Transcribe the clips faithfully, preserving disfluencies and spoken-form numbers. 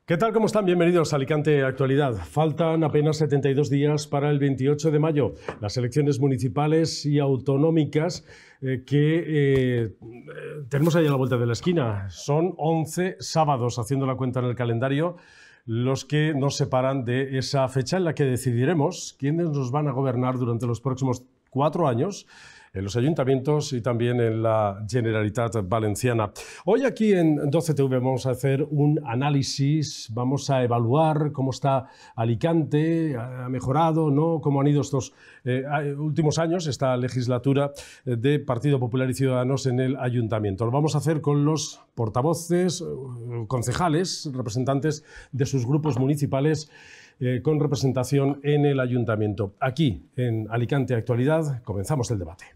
¿Qué tal? ¿Cómo están? Bienvenidos a Alicante Actualidad. Faltan apenas setenta y dos días para el veintiocho de mayo, las elecciones municipales y autonómicas eh, que eh, tenemos ahí a la vuelta de la esquina. Son once sábados, haciendo la cuenta en el calendario, los que nos separan de esa fecha en la que decidiremos quiénes nos van a gobernar durante los próximos cuatro años en los ayuntamientos y también en la Generalitat Valenciana. Hoy aquí en doce T V vamos a hacer un análisis, vamos a evaluar cómo está Alicante, ha mejorado, ¿no? Cómo han ido estos eh, últimos años, esta legislatura de Partido Popular y Ciudadanos en el ayuntamiento. Lo vamos a hacer con los portavoces, concejales, representantes de sus grupos municipales, eh, con representación en el ayuntamiento. Aquí, en Alicante Actualidad, comenzamos el debate.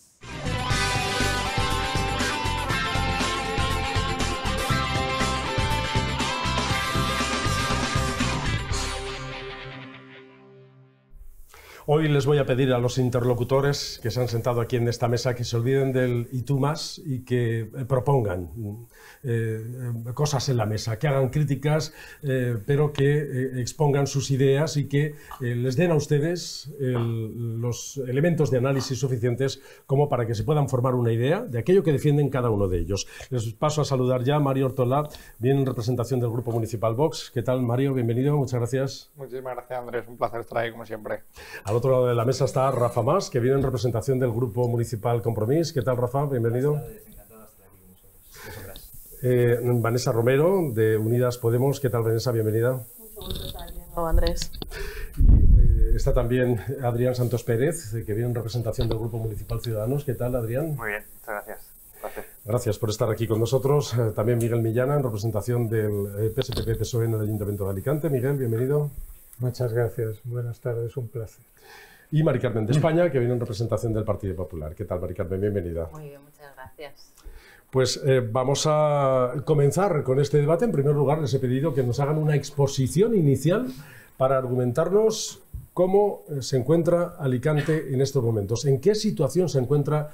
Hoy les voy a pedir a los interlocutores que se han sentado aquí en esta mesa que se olviden del y tú más y que propongan eh, cosas en la mesa, que hagan críticas, eh, pero que eh, expongan sus ideas y que eh, les den a ustedes el, los elementos de análisis suficientes como para que se puedan formar una idea de aquello que defienden cada uno de ellos. Les paso a saludar ya a Mario Ortola, bien en representación del Grupo Municipal Vox. ¿Qué tal, Mario? Bienvenido, muchas gracias. Muchísimas gracias, Andrés. Un placer estar ahí, como siempre. Al otro lado de la mesa está Rafa Mas, que viene en representación del Grupo Municipal Compromís. ¿Qué tal, Rafa? Bienvenido. Buenas tardes, encantado de estar aquí con vosotros. Eh, Vanessa Romero, de Unidas Podemos. ¿Qué tal, Vanessa? Bienvenida. Mucho gusto estar aquí. Hola, Andrés. Y, eh, está también Adrián Santos Pérez, que viene en representación del Grupo Municipal Ciudadanos. ¿Qué tal, Adrián? Muy bien, muchas gracias. Gracias. Gracias por estar aquí con nosotros. Eh, también Miguel Millana, en representación del eh, P S P P P S O E en el Ayuntamiento de Alicante. Miguel, bienvenido. Muchas gracias. Buenas tardes, un placer. Y Mari Carmen de España, que viene en representación del Partido Popular. ¿Qué tal, Mari Carmen? Bienvenida. Muy bien, muchas gracias. Pues eh, vamos a comenzar con este debate. En primer lugar, les he pedido que nos hagan una exposición inicial para argumentarnos cómo se encuentra Alicante en estos momentos. ¿En qué situación se encuentra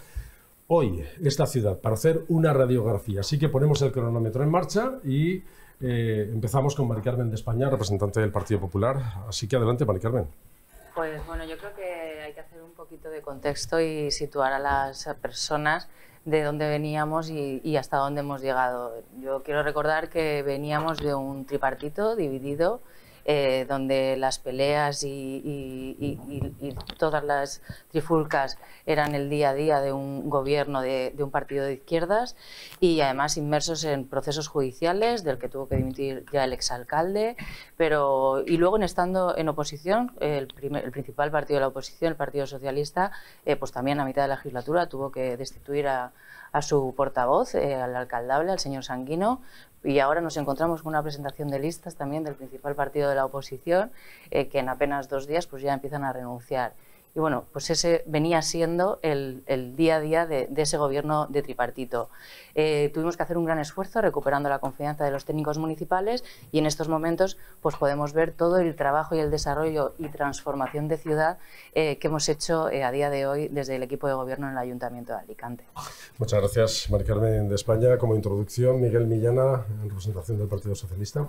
hoy esta ciudad? Para hacer una radiografía. Así que ponemos el cronómetro en marcha y eh, empezamos con Mari Carmen de España, representante del Partido Popular. Así que adelante, Mari Carmen. Pues bueno, yo creo que hay que hacer un poquito de contexto y situar a las personas de dónde veníamos y, y hasta dónde hemos llegado. Yo quiero recordar que veníamos de un tripartito dividido, eh, donde las peleas y, y, y, y todas las trifulcas eran el día a día de un gobierno de, de un partido de izquierdas y además inmersos en procesos judiciales del que tuvo que dimitir ya el exalcalde, pero y luego en estando en oposición, el, primer, el principal partido de la oposición, el Partido Socialista, eh, pues también a mitad de la legislatura tuvo que destituir a, a su portavoz, eh, al alcaldable, al señor Sanguino. Y ahora nos encontramos con una presentación de listas también del principal partido de la oposición, eh, que en apenas dos días pues ya empiezan a renunciar. Y bueno, pues ese venía siendo el, el día a día de, de ese gobierno de tripartito. Eh, tuvimos que hacer un gran esfuerzo recuperando la confianza de los técnicos municipales y en estos momentos pues podemos ver todo el trabajo y el desarrollo y transformación de ciudad eh, que hemos hecho eh, a día de hoy desde el equipo de gobierno en el Ayuntamiento de Alicante. Muchas gracias, Mari Carmen de España. Como introducción, Miguel Millana, en representación del Partido Socialista.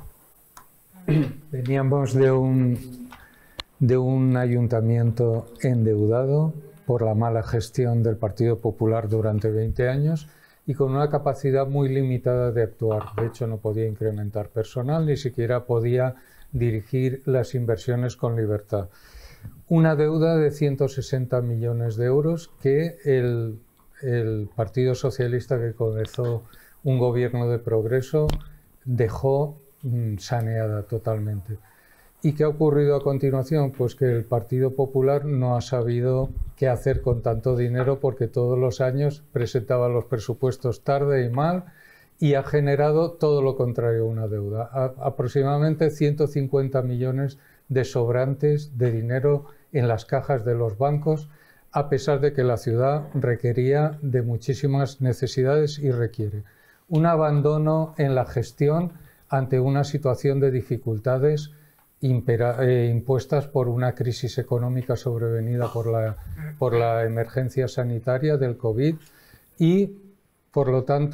Veníamos de un, de un ayuntamiento endeudado por la mala gestión del Partido Popular durante veinte años y con una capacidad muy limitada de actuar. De hecho, no podía incrementar personal, ni siquiera podía dirigir las inversiones con libertad. Una deuda de ciento sesenta millones de euros que el, el Partido Socialista, que comenzó un gobierno de progreso, dejó mmm, saneada totalmente. ¿Y qué ha ocurrido a continuación? Pues que el Partido Popular no ha sabido qué hacer con tanto dinero porque todos los años presentaba los presupuestos tarde y mal y ha generado todo lo contrario, una deuda. A, aproximadamente ciento cincuenta millones de sobrantes de dinero en las cajas de los bancos, a pesar de que la ciudad requería de muchísimas necesidades y requiere. Un abandono en la gestión ante una situación de dificultades Impera, eh, impuestas por una crisis económica sobrevenida por la, por la emergencia sanitaria del COVID y, por lo tanto,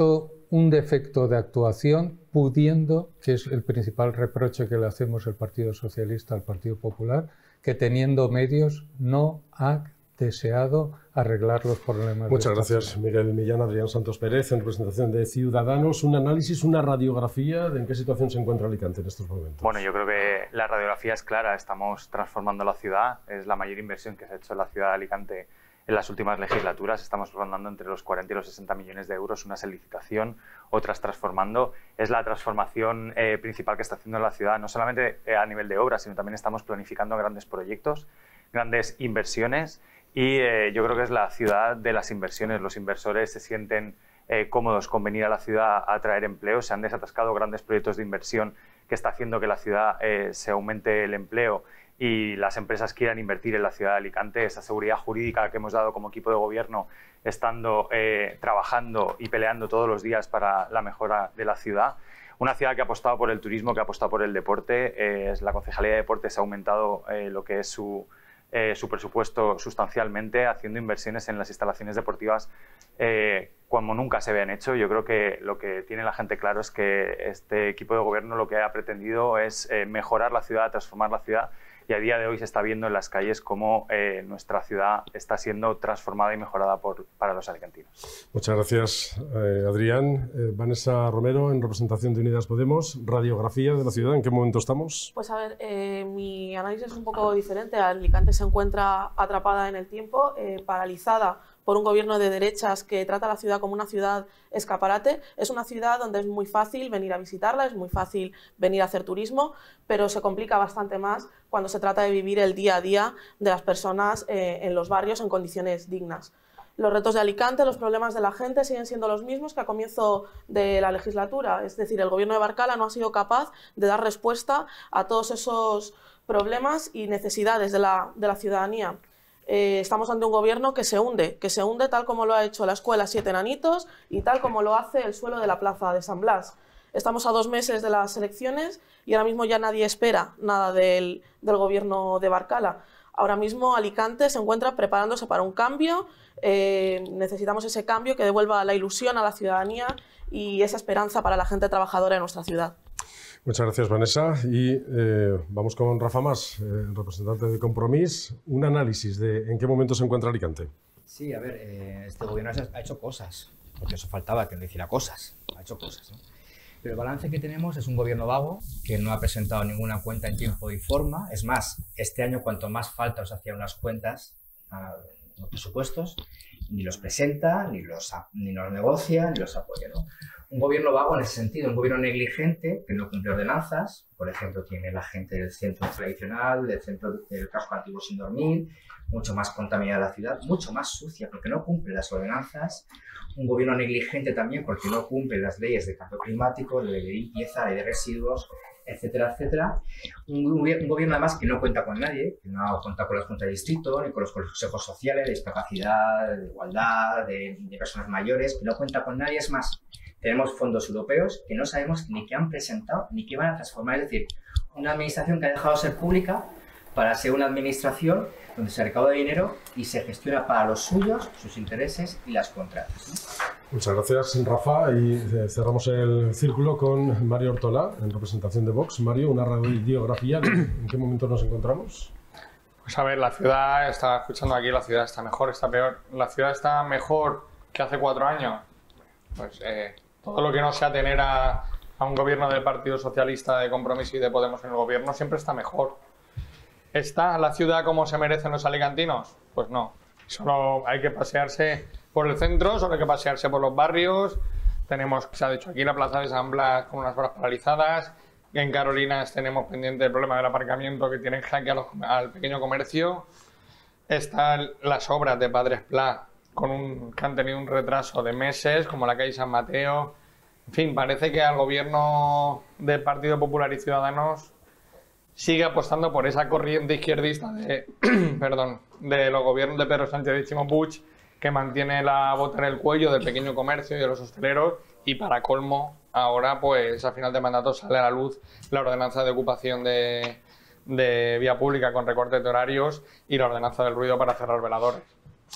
un defecto de actuación, pudiendo, que es el principal reproche que le hacemos el Partido Socialista al Partido Popular, que teniendo medios no ha deseado arreglar los problemas. Muchas gracias, Miguel Millán. Adrián Santos Pérez, en representación de Ciudadanos. Un análisis, una radiografía de en qué situación se encuentra Alicante en estos momentos. Bueno, yo creo que la radiografía es clara. Estamos transformando la ciudad. Es la mayor inversión que se ha hecho en la ciudad de Alicante en las últimas legislaturas. Estamos rondando entre los cuarenta y los sesenta millones de euros, unas en licitación, otras transformando. Es la transformación eh, principal que está haciendo la ciudad, no solamente eh, a nivel de obras, sino también estamos planificando grandes proyectos, grandes inversiones. Y eh, yo creo que es la ciudad de las inversiones. Los inversores se sienten eh, cómodos con venir a la ciudad a traer empleo. Se han desatascado grandes proyectos de inversión que está haciendo que la ciudad eh, se aumente el empleo y las empresas quieran invertir en la ciudad de Alicante. Esa seguridad jurídica que hemos dado como equipo de gobierno, estando eh, trabajando y peleando todos los días para la mejora de la ciudad. Una ciudad que ha apostado por el turismo, que ha apostado por el deporte. Eh, la Concejalía de Deportes ha aumentado eh, lo que es su... Eh, su presupuesto sustancialmente, haciendo inversiones en las instalaciones deportivas eh, como nunca se habían hecho. Yo creo que lo que tiene la gente claro es que este equipo de gobierno lo que ha pretendido es eh, mejorar la ciudad, transformar la ciudad, y a día de hoy se está viendo en las calles cómo eh, nuestra ciudad está siendo transformada y mejorada por, para los alicantinos. Muchas gracias, eh, Adrián. Eh, Vanessa Romero, en representación de Unidas Podemos, radiografía de la ciudad, ¿en qué momento estamos? Pues a ver, eh, mi análisis es un poco diferente. Alicante se encuentra atrapada en el tiempo, eh, paralizada por un gobierno de derechas que trata a la ciudad como una ciudad escaparate. Es una ciudad donde es muy fácil venir a visitarla, es muy fácil venir a hacer turismo, pero se complica bastante más cuando se trata de vivir el día a día de las personas eh, en los barrios en condiciones dignas. Los retos de Alicante, los problemas de la gente siguen siendo los mismos que a comienzo de la legislatura. Es decir, el gobierno de Barcala no ha sido capaz de dar respuesta a todos esos problemas y necesidades de la, de la ciudadanía. Eh, estamos ante un gobierno que se hunde, que se hunde tal como lo ha hecho la Escuela Siete Enanitos y tal como lo hace el suelo de la Plaza de San Blas. Estamos a dos meses de las elecciones y ahora mismo ya nadie espera nada del, del gobierno de Barcala. Ahora mismo Alicante se encuentra preparándose para un cambio. Eh, necesitamos ese cambio que devuelva la ilusión a la ciudadanía y esa esperanza para la gente trabajadora de nuestra ciudad. Muchas gracias, Vanessa. Y eh, vamos con Rafa Mas, eh, representante de Compromís. Un análisis de en qué momento se encuentra Alicante. Sí, a ver, eh, este gobierno ha hecho cosas, porque eso faltaba, que no hiciera cosas, ha hecho cosas, ¿no? Pero el balance que tenemos es un gobierno vago, que no ha presentado ninguna cuenta en tiempo y forma. Es más, este año cuanto más falta os hacía unas cuentas, a los presupuestos, ni los presenta, ni los, ni los negocia, ni los apoya, ¿no? Un gobierno vago en ese sentido, un gobierno negligente que no cumple ordenanzas. Por ejemplo, tiene la gente del centro tradicional, del centro del casco antiguo sin dormir, mucho más contaminada la ciudad, mucho más sucia porque no cumple las ordenanzas. Un gobierno negligente también porque no cumple las leyes de cambio climático, de limpieza, ley de residuos, etcétera, etcétera. Un, un, un gobierno además que no cuenta con nadie, que no cuenta con la Junta de Distrito, ni con los consejos sociales, de discapacidad, de igualdad, de, de personas mayores, que no cuenta con nadie. Es más, tenemos fondos europeos que no sabemos ni qué han presentado ni qué van a transformar. Es decir, una administración que ha dejado de ser pública para ser una administración donde se recauda dinero y se gestiona para los suyos, sus intereses y las contratas, ¿no? Muchas gracias, Rafa. Y cerramos el círculo con Mario Ortola, en representación de Vox. Mario, una radiografía. ¿En qué momento nos encontramos? Pues a ver, la ciudad, estaba escuchando aquí, la ciudad está mejor, está peor. La ciudad está mejor que hace cuatro años. Pues eh, todo lo que no sea tener a, a un gobierno del Partido Socialista, de Compromís y de Podemos en el gobierno siempre está mejor. ¿Está la ciudad como se merecen los alicantinos? Pues no. Solo hay que pasearse por el centro, solo hay que pasearse por los barrios. Tenemos, se ha dicho aquí, la plaza de San Blas con unas horas paralizadas. En Carolinas tenemos pendiente el problema del aparcamiento que tienen jaque a los, al pequeño comercio. Están las obras de Padres Pla con un, que han tenido un retraso de meses, como la calle San Mateo. En fin, parece que al gobierno del Partido Popular y Ciudadanos sigue apostando por esa corriente izquierdista de, perdón, de los gobiernos de Pedro Sánchez y Chimo Puig, que mantiene la bota en el cuello del pequeño comercio y de los hosteleros, y para colmo, ahora pues a final de mandato sale a la luz la ordenanza de ocupación de, de vía pública con recortes de horarios y la ordenanza del ruido para cerrar veladores.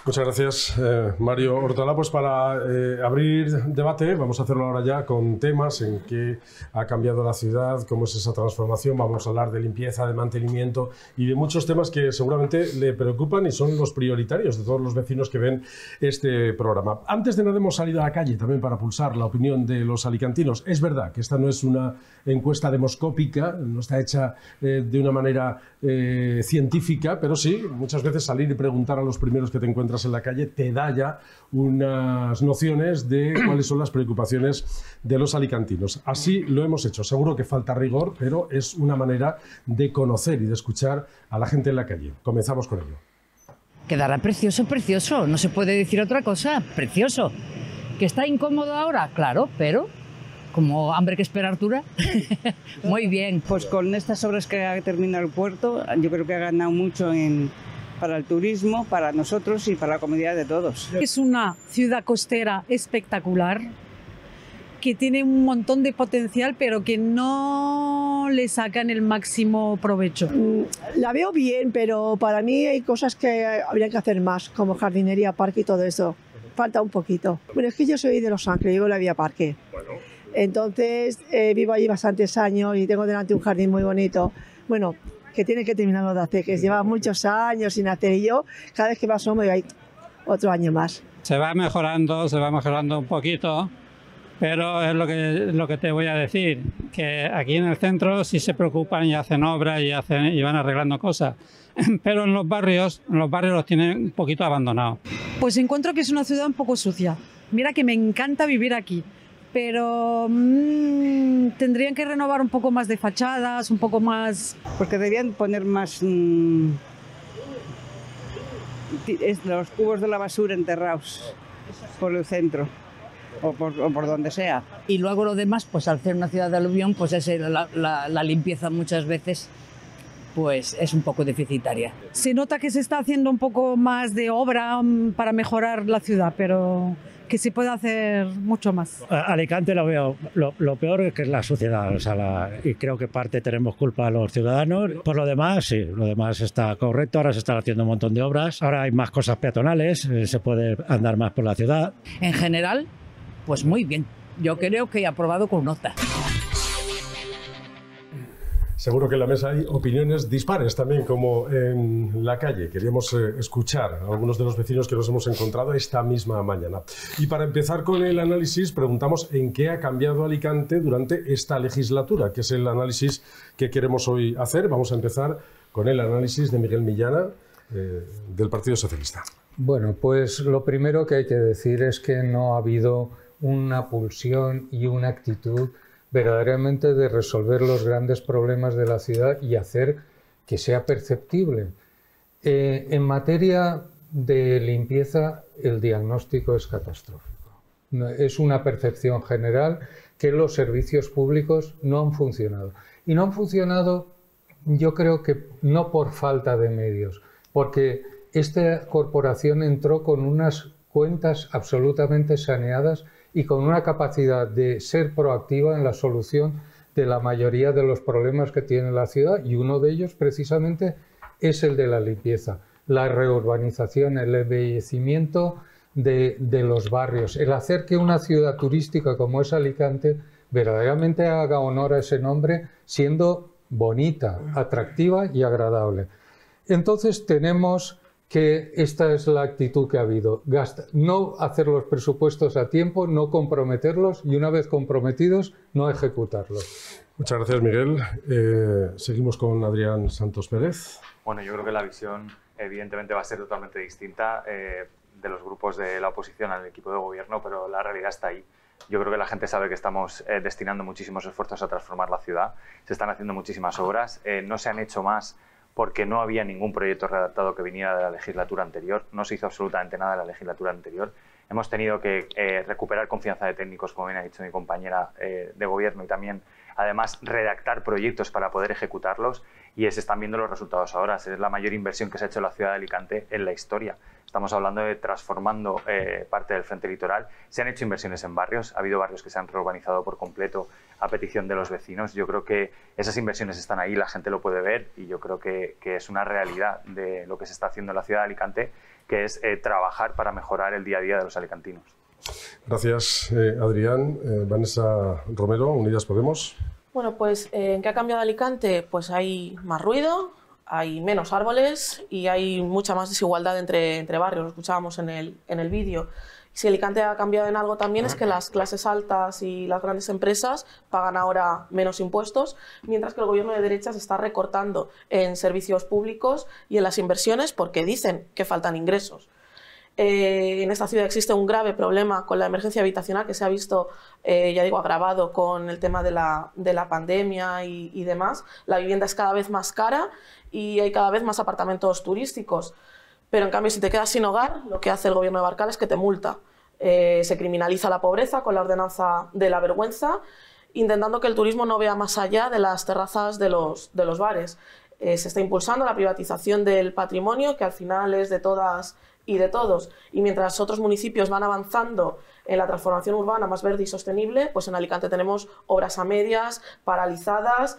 Muchas gracias, eh, Mario Hortalá. Pues para eh, abrir debate, vamos a hacerlo ahora ya con temas en que ha cambiado la ciudad, cómo es esa transformación. Vamos a hablar de limpieza, de mantenimiento y de muchos temas que seguramente le preocupan y son los prioritarios de todos los vecinos que ven este programa. Antes de nada hemos salido a la calle también para pulsar la opinión de los alicantinos. Es verdad que esta no es una encuesta demoscópica, no está hecha eh, de una manera eh, científica, pero sí, muchas veces salir y preguntar a los primeros que te encuentran en la calle te da ya unas nociones de cuáles son las preocupaciones de los alicantinos. Así lo hemos hecho. Seguro que falta rigor, pero es una manera de conocer y de escuchar a la gente en la calle. Comenzamos con ello. Quedará precioso, precioso. No se puede decir otra cosa. Precioso. ¿Que está incómodo ahora? Claro, pero como hambre que espera Artura. Muy bien. Pues con estas obras que ha terminado el puerto, yo creo que ha ganado mucho en... para el turismo, para nosotros y para la comunidad de todos. Es una ciudad costera espectacular, que tiene un montón de potencial, pero que no le sacan el máximo provecho. La veo bien, pero para mí hay cosas que habría que hacer más, como jardinería, parque y todo eso. Falta un poquito. Bueno, es que yo soy de Los Ángeles, vivo en la Vía Parque. Entonces, eh, vivo allí bastantes años y tengo delante un jardín muy bonito. Bueno, que tiene que terminarlo de hacer, que lleva muchos años sin hacer, y yo cada vez que me asomo digo, hay otro año más. Se va mejorando, se va mejorando un poquito, pero es lo que, lo que te voy a decir, que aquí en el centro sí se preocupan y hacen obras y, hacen, y van arreglando cosas, pero en los barrios, en los barrios los tienen un poquito abandonados. Pues encuentro que es una ciudad un poco sucia. Mira que me encanta vivir aquí, pero mmm, tendrían que renovar un poco más de fachadas, un poco más... Porque deberían poner más mmm, los cubos de la basura enterrados por el centro o por, o por donde sea. Y luego lo demás, pues al ser una ciudad de aluvión, pues es la, la, la limpieza muchas veces pues es un poco deficitaria. Se nota que se está haciendo un poco más de obra um, para mejorar la ciudad, pero que se puede hacer mucho más. Alicante lo veo, lo, lo peor es que es la suciedad, o sea, la, y creo que parte tenemos culpa a los ciudadanos. Por lo demás, sí, lo demás está correcto, ahora se están haciendo un montón de obras, ahora hay más cosas peatonales, eh, se puede andar más por la ciudad. En general, pues muy bien, yo creo que he aprobado con nota. Seguro que en la mesa hay opiniones dispares también, como en la calle. Queríamos eh, escuchar a algunos de los vecinos que nos hemos encontrado esta misma mañana. Y para empezar con el análisis, preguntamos en qué ha cambiado Alicante durante esta legislatura, que es el análisis que queremos hoy hacer. Vamos a empezar con el análisis de Miguel Millana, eh, del Partido Socialista. Bueno, pues lo primero que hay que decir es que no ha habido una pulsión y una actitud verdaderamente de resolver los grandes problemas de la ciudad y hacer que sea perceptible. Eh, en materia de limpieza, el diagnóstico es catastrófico. Es una percepción general que los servicios públicos no han funcionado. Y no han funcionado, yo creo que no por falta de medios, porque esta corporación entró con unas cuentas absolutamente saneadas y con una capacidad de ser proactiva en la solución de la mayoría de los problemas que tiene la ciudad, y uno de ellos precisamente es el de la limpieza, la reurbanización, el embellecimiento de, de los barrios, el hacer que una ciudad turística como es Alicante verdaderamente haga honor a ese nombre, siendo bonita, atractiva y agradable. Entonces tenemos que esta es la actitud que ha habido, Gasta, no hacer los presupuestos a tiempo, no comprometerlos y una vez comprometidos, no ejecutarlos. Muchas gracias, Miguel. Eh, seguimos con Adrián Santos Pérez. Bueno, yo creo que la visión evidentemente va a ser totalmente distinta eh, de los grupos de la oposición al equipo de gobierno, pero la realidad está ahí. Yo creo que la gente sabe que estamos eh, destinando muchísimos esfuerzos a transformar la ciudad, se están haciendo muchísimas obras, eh, no se han hecho más porque no había ningún proyecto redactado que viniera de la legislatura anterior, no se hizo absolutamente nada de la legislatura anterior. Hemos tenido que eh, recuperar confianza de técnicos, como bien ha dicho mi compañera eh, de gobierno, y también, además, redactar proyectos para poder ejecutarlos, y se están viendo los resultados ahora. Es la mayor inversión que se ha hecho en la ciudad de Alicante en la historia. Estamos hablando de transformando eh, parte del frente litoral. Se han hecho inversiones en barrios, ha habido barrios que se han reurbanizado por completo a petición de los vecinos. Yo creo que esas inversiones están ahí, la gente lo puede ver y yo creo que, que es una realidad de lo que se está haciendo en la ciudad de Alicante, que es eh, trabajar para mejorar el día a día de los alicantinos. Gracias, eh, Adrián. Eh, Vanessa Romero, Unidas Podemos. Bueno, pues eh, ¿en qué ha cambiado Alicante? Pues hay más ruido, hay menos árboles y hay mucha más desigualdad entre, entre barrios, lo escuchábamos en el, en el vídeo. Si Alicante ha cambiado en algo también es que las clases altas y las grandes empresas pagan ahora menos impuestos, mientras que el gobierno de derechas está recortando en servicios públicos y en las inversiones porque dicen que faltan ingresos. Eh, en esta ciudad existe un grave problema con la emergencia habitacional que se ha visto, eh, ya digo, agravado con el tema de la, de la pandemia y, y demás. La vivienda es cada vez más cara y hay cada vez más apartamentos turísticos. Pero en cambio, si te quedas sin hogar, lo que hace el gobierno de Abascal es que te multa. Eh, se criminaliza la pobreza con la ordenanza de la vergüenza, intentando que el turismo no vea más allá de las terrazas de los, de los bares. Eh, se está impulsando la privatización del patrimonio, que al final es de todas y de todos. Y mientras otros municipios van avanzando en la transformación urbana más verde y sostenible, pues en Alicante tenemos obras a medias, paralizadas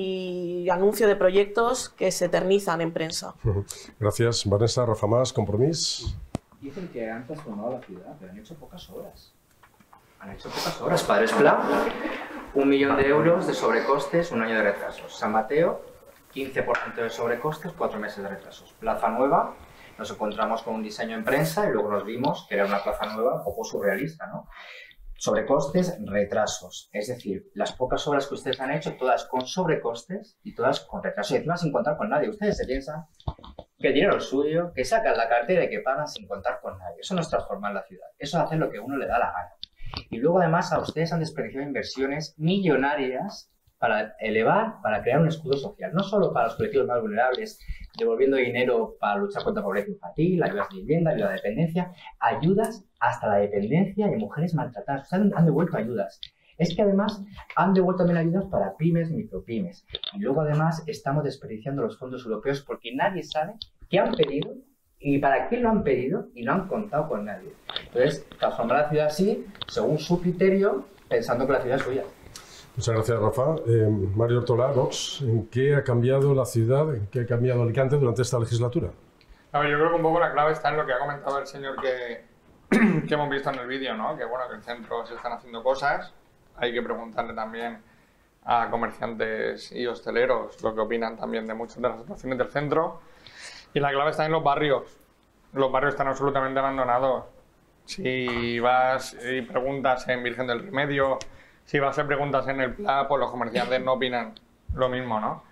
y anuncio de proyectos que se eternizan en prensa. Gracias, Vanessa. Rafa Mas, Compromís. Dicen que han transformado la ciudad, pero han hecho pocas obras. Han hecho pocas obras. Padres Pla, un millón de euros de sobrecostes, un año de retrasos. San Mateo, quince por ciento de sobrecostes, cuatro meses de retrasos. Plaza Nueva, nos encontramos con un diseño en prensa y luego nos vimos que era una plaza nueva un poco surrealista, ¿no? Sobrecostes, retrasos. Es decir, las pocas obras que ustedes han hecho, todas con sobrecostes y todas con retrasos. Y encima sin contar con nadie. Ustedes se piensan que el dinero es suyo, que sacan la cartera y que pagan sin contar con nadie. Eso no es transformar la ciudad. Eso es hacer lo que uno le da la gana. Y luego además a ustedes han desperdiciado inversiones millonarias para elevar, para crear un escudo social, no solo para los colectivos más vulnerables, devolviendo dinero para luchar contra la pobreza infantil, ayudas de vivienda, ayuda de dependencia, ayudas hasta la dependencia de mujeres maltratadas. Ustedes han, han devuelto ayudas. Es que además han devuelto también ayudas para pymes, micropymes. Y luego además estamos desperdiciando los fondos europeos porque nadie sabe qué han pedido y para qué lo han pedido y no han contado con nadie. Entonces, transformar la ciudad así, según su criterio, pensando que la ciudad es suya. Muchas gracias, Rafa. Eh, Mario Ortola, Vox, ¿en qué ha cambiado la ciudad, en qué ha cambiado Alicante durante esta legislatura? A ver, yo creo que un poco la clave está en lo que ha comentado el señor que, que hemos visto en el vídeo, ¿no? Que bueno, que en el centro se están haciendo cosas. Hay que preguntarle también a comerciantes y hosteleros lo que opinan también de muchas de las situaciones del centro. Y la clave está en los barrios. Los barrios están absolutamente abandonados. Si vas y preguntas en Virgen del Remedio, si vas a hacer preguntas en el Pla, pues los comerciantes no opinan lo mismo, ¿no?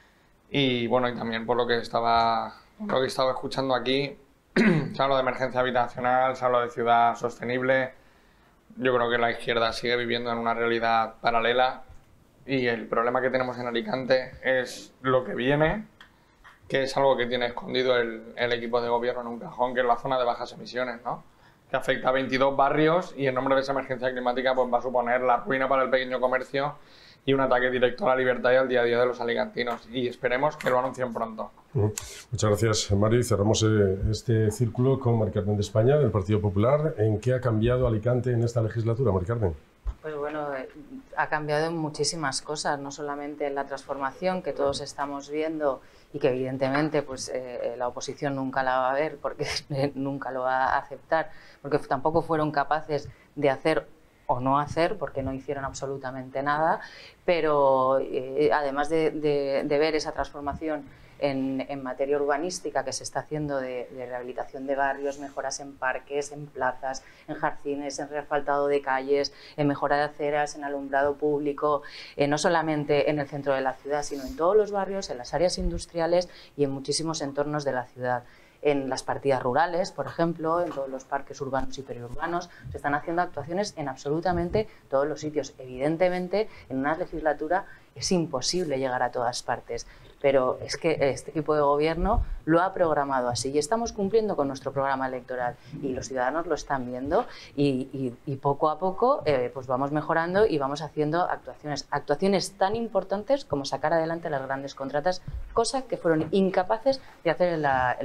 Y bueno, y también por lo que estaba, lo que estaba escuchando aquí, se habla de emergencia habitacional, se habla de ciudad sostenible. Yo creo que la izquierda sigue viviendo en una realidad paralela y el problema que tenemos en Alicante es lo que viene, que es algo que tiene escondido el, el equipo de gobierno en un cajón, que es la zona de bajas emisiones, ¿no? Que afecta a veintidós barrios y en nombre de esa emergencia climática pues va a suponer la ruina para el pequeño comercio y un ataque directo a la libertad y al día a día de los alicantinos. Y esperemos que lo anuncien pronto. Uh-huh. Muchas gracias, Mario. Y cerramos eh, este círculo con Mari Carmen de España, del Partido Popular. ¿En qué ha cambiado Alicante en esta legislatura, Mari Carmen? Pues bueno, eh, ha cambiado en muchísimas cosas, no solamente en la transformación que todos estamos viendo y que evidentemente pues, eh, la oposición nunca la va a ver porque nunca lo va a aceptar, porque tampoco fueron capaces de hacer o no hacer, porque no hicieron absolutamente nada, pero eh, además de, de, de ver esa transformación en, en materia urbanística que se está haciendo de, de rehabilitación de barrios, mejoras en parques, en plazas, en jardines, en reasfaltado de calles, en mejora de aceras, en alumbrado público, eh, no solamente en el centro de la ciudad, sino en todos los barrios, en las áreas industriales y en muchísimos entornos de la ciudad. En las partidas rurales, por ejemplo, en todos los parques urbanos y periurbanos, se están haciendo actuaciones en absolutamente todos los sitios. Evidentemente, en una legislatura es imposible llegar a todas partes, pero es que este equipo de gobierno lo ha programado así y estamos cumpliendo con nuestro programa electoral y los ciudadanos lo están viendo y, y, y poco a poco eh, pues vamos mejorando y vamos haciendo actuaciones, actuaciones tan importantes como sacar adelante las grandes contratas, cosa que fueron incapaces de hacer en la en legislatura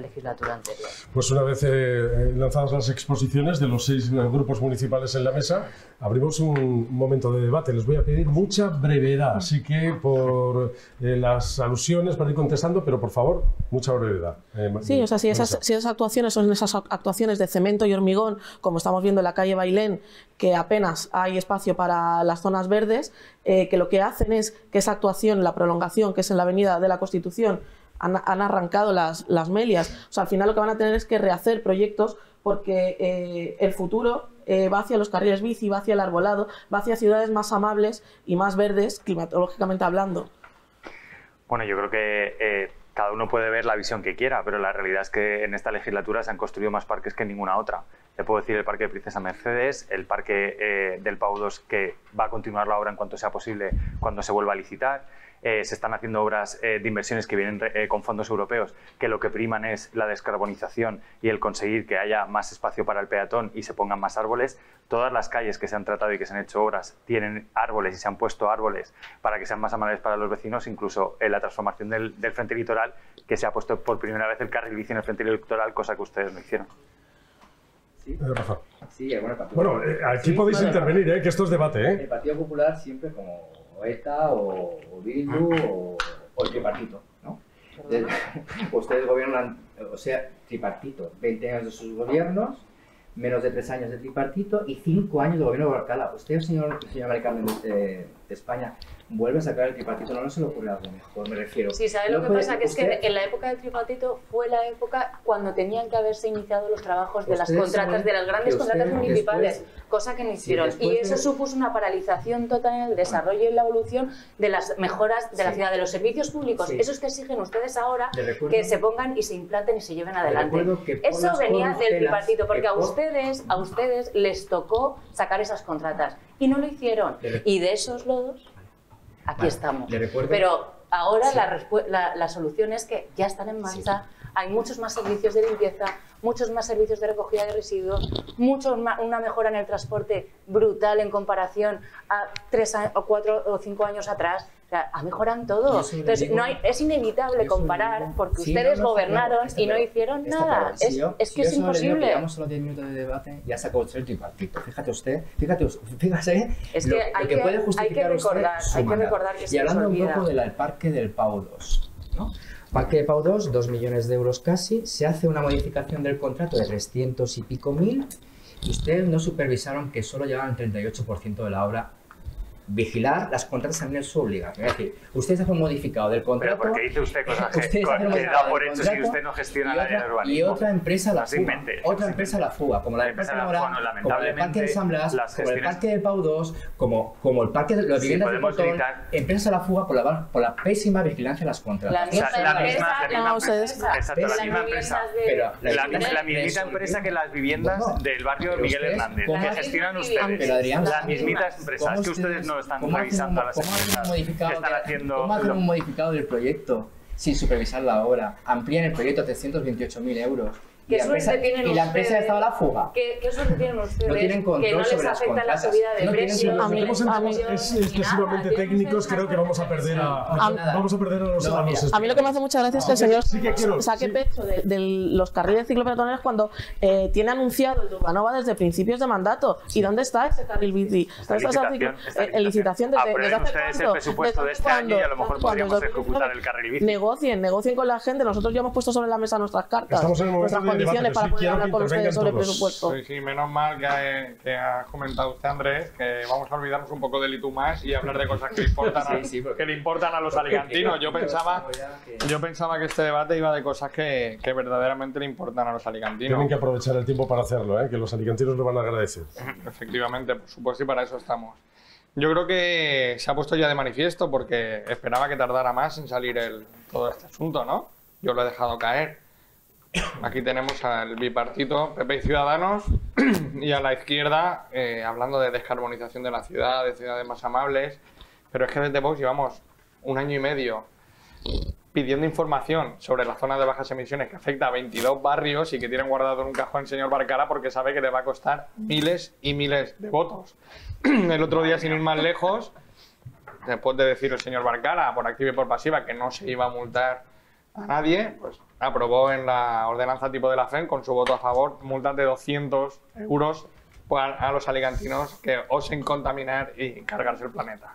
legislatura anterior. Pues una vez eh, lanzadas las exposiciones de los seis grupos municipales en la mesa, abrimos un momento de debate. Les voy a pedir mucha brevedad, así que por eh, las alusiones para ir contestando, pero por favor, mucha brevedad. Eh, sí, o sea, si esas, si esas actuaciones son esas actuaciones de cemento y hormigón, como estamos viendo en la calle Bailén, que apenas hay espacio para las zonas verdes, eh, que lo que hacen es que esa actuación, la prolongación, que es en la avenida de la Constitución, han, han arrancado las, las melias. O sea, al final lo que van a tener es que rehacer proyectos porque eh, el futuro eh, va hacia los carriles bici, va hacia el arbolado, va hacia ciudades más amables y más verdes, climatológicamente hablando. Bueno, yo creo que eh, cada uno puede ver la visión que quiera, pero la realidad es que en esta legislatura se han construido más parques que en ninguna otra. Le puedo decir el Parque de Princesa Mercedes, el Parque eh, del Pau dos, que va a continuar la obra en cuanto sea posible cuando se vuelva a licitar. Eh, se están haciendo obras eh, de inversiones que vienen eh, con fondos europeos, que lo que priman es la descarbonización y el conseguir que haya más espacio para el peatón y se pongan más árboles. Todas las calles que se han tratado y que se han hecho obras tienen árboles y se han puesto árboles para que sean más amables para los vecinos, incluso en la transformación del, del frente litoral, que se ha puesto por primera vez el carril bici en el frente litoral, cosa que ustedes no hicieron. Sí, Rafa. sí bueno, bueno eh, aquí sí, podéis bueno, intervenir, eh, que esto es debate. ¿eh? El Partido Popular siempre como ETA o, o Bildu o, o el tripartito, ¿no? Entonces, ustedes gobiernan, o sea, tripartito, veinte años de sus gobiernos, menos de tres años de tripartito y cinco años de gobierno de Barcala. Usted, señor, señor Maricán de, de España, vuelve a sacar el tripartito, no, no se le ocurre algo mejor, me refiero. Sí, ¿sabe no lo que puede, pasa? Que usted, es que en la época del tripartito fue la época cuando tenían que haberse iniciado los trabajos de las contratas, de las grandes contratas municipales, después, cosa que no hicieron. Sí, y eso de... supuso una paralización total en el desarrollo y la evolución de las mejoras de sí. la ciudad, de los servicios públicos. Sí. Esos que exigen ustedes ahora, que se pongan y se implanten y se lleven adelante. Eso venía del tripartito, porque a ustedes, a ustedes les tocó sacar esas contratas y no lo hicieron. Y de esos lodos aquí vale, estamos. Pero ahora sí. la, la, la solución es que ya están en marcha, sí. hay muchos más servicios de limpieza, muchos más servicios de recogida de residuos, mucho más, una mejora en el transporte brutal en comparación a tres o cuatro o cinco años atrás. O sea, ha mejorado todo. Entonces, no hay, es inevitable comparar porque sí, ustedes no, no, gobernaron no, y no hicieron nada. Si es, yo, es que si es imposible. Llevamos solo diez minutos de debate, ya sacó usted el tripartito. Fíjate usted, fíjate usted, fíjate. Es que, lo, hay, lo que, que puede justificar hay que recordar, usted, hay que recordar que y hablando un poco del Parque del Pau dos, ¿no? Parque de Pau dos, dos millones de euros casi, se hace una modificación del contrato de trescientos y pico mil y ustedes no supervisaron que solo llevaban el treinta y ocho por ciento de la obra. Vigilar las contratas también es su obligación. Es decir, ustedes hacen un modificado del contrato. Pero porque dice usted cosas que, que da por hecho si usted no gestiona la área de urbanismo. Y otra empresa la fuga. Invente, otra empresa la fuga, como la, la empresa de Morán, no, como el Parque de San Blas, como el Parque del Pau dos, como, como el Parque de las sí, viviendas de Portón, empresas a la fuga por la, por la pésima vigilancia de las contratas. La misma empresa. Exacto, la misma empresa. La misma empresa que las viviendas del barrio Miguel Hernández, que gestionan ustedes. La misma empresa. Es que ustedes no lo están revisando. ¿Cómo hacen un modificado, ¿cómo hacen un modificado del proyecto sin supervisar la obra? Amplían el proyecto a trescientos veintiocho mil euros. ¿Qué suerte tienen y la empresa estaba a la fuga. ¿Qué, qué suerte tienen ustedes? No tienen control que no sobre les las afecta contratas. la subida de no precios. Si nos metemos en temas es excesivamente técnicos, creo que vamos a perder a, a, a, vamos a, perder a los, no, a los A mí lo que me hace mucha gracia es que el señor sí que quiero, saque sí. pecho de, de los carriles ciclopeatonales cuando eh, tiene anunciado el de Urbanova desde principios de mandato. Sí. ¿Y dónde está ese carril bici? Esta licitación, esta en licitación desde, desde hace ustedes el presupuesto de este año y a lo mejor podríamos ejecutar el carril bici. Negocien, negocien con la gente. Nosotros ya hemos puesto sobre la mesa nuestras cartas, nuestras condiciones para poder hablar con ustedes sobre presupuesto. Sí, sí, menos mal que, que ha comentado usted, Andrés, que vamos a olvidarnos un poco del Itumás y hablar de cosas que le importan, sí, sí, a, que le importan a los alicantinos. Yo pensaba, yo pensaba que este debate iba de cosas que, que verdaderamente le importan a los alicantinos. Tienen que aprovechar el tiempo para hacerlo, ¿eh? Que los alicantinos lo van a agradecer. Efectivamente, por supuesto, y para eso estamos. Yo creo que se ha puesto ya de manifiesto porque esperaba que tardara más en salir el, todo este asunto, ¿no? Yo lo he dejado caer. Aquí tenemos al bipartito P P y Ciudadanos y a la izquierda eh, hablando de descarbonización de la ciudad, de ciudades más amables, pero es que desde Vox llevamos un año y medio pidiendo información sobre las zonas de bajas emisiones que afecta a veintidós barrios y que tienen guardado en un cajón el señor Barcala porque sabe que le va a costar miles y miles de votos. El otro día, sin ir más lejos, después de decir el señor Barcala por activa y por pasiva que no se iba a multar a nadie, pues aprobó en la ordenanza tipo de la F E M, con su voto a favor, multas de doscientos euros a los alicantinos que osen contaminar y cargarse el planeta.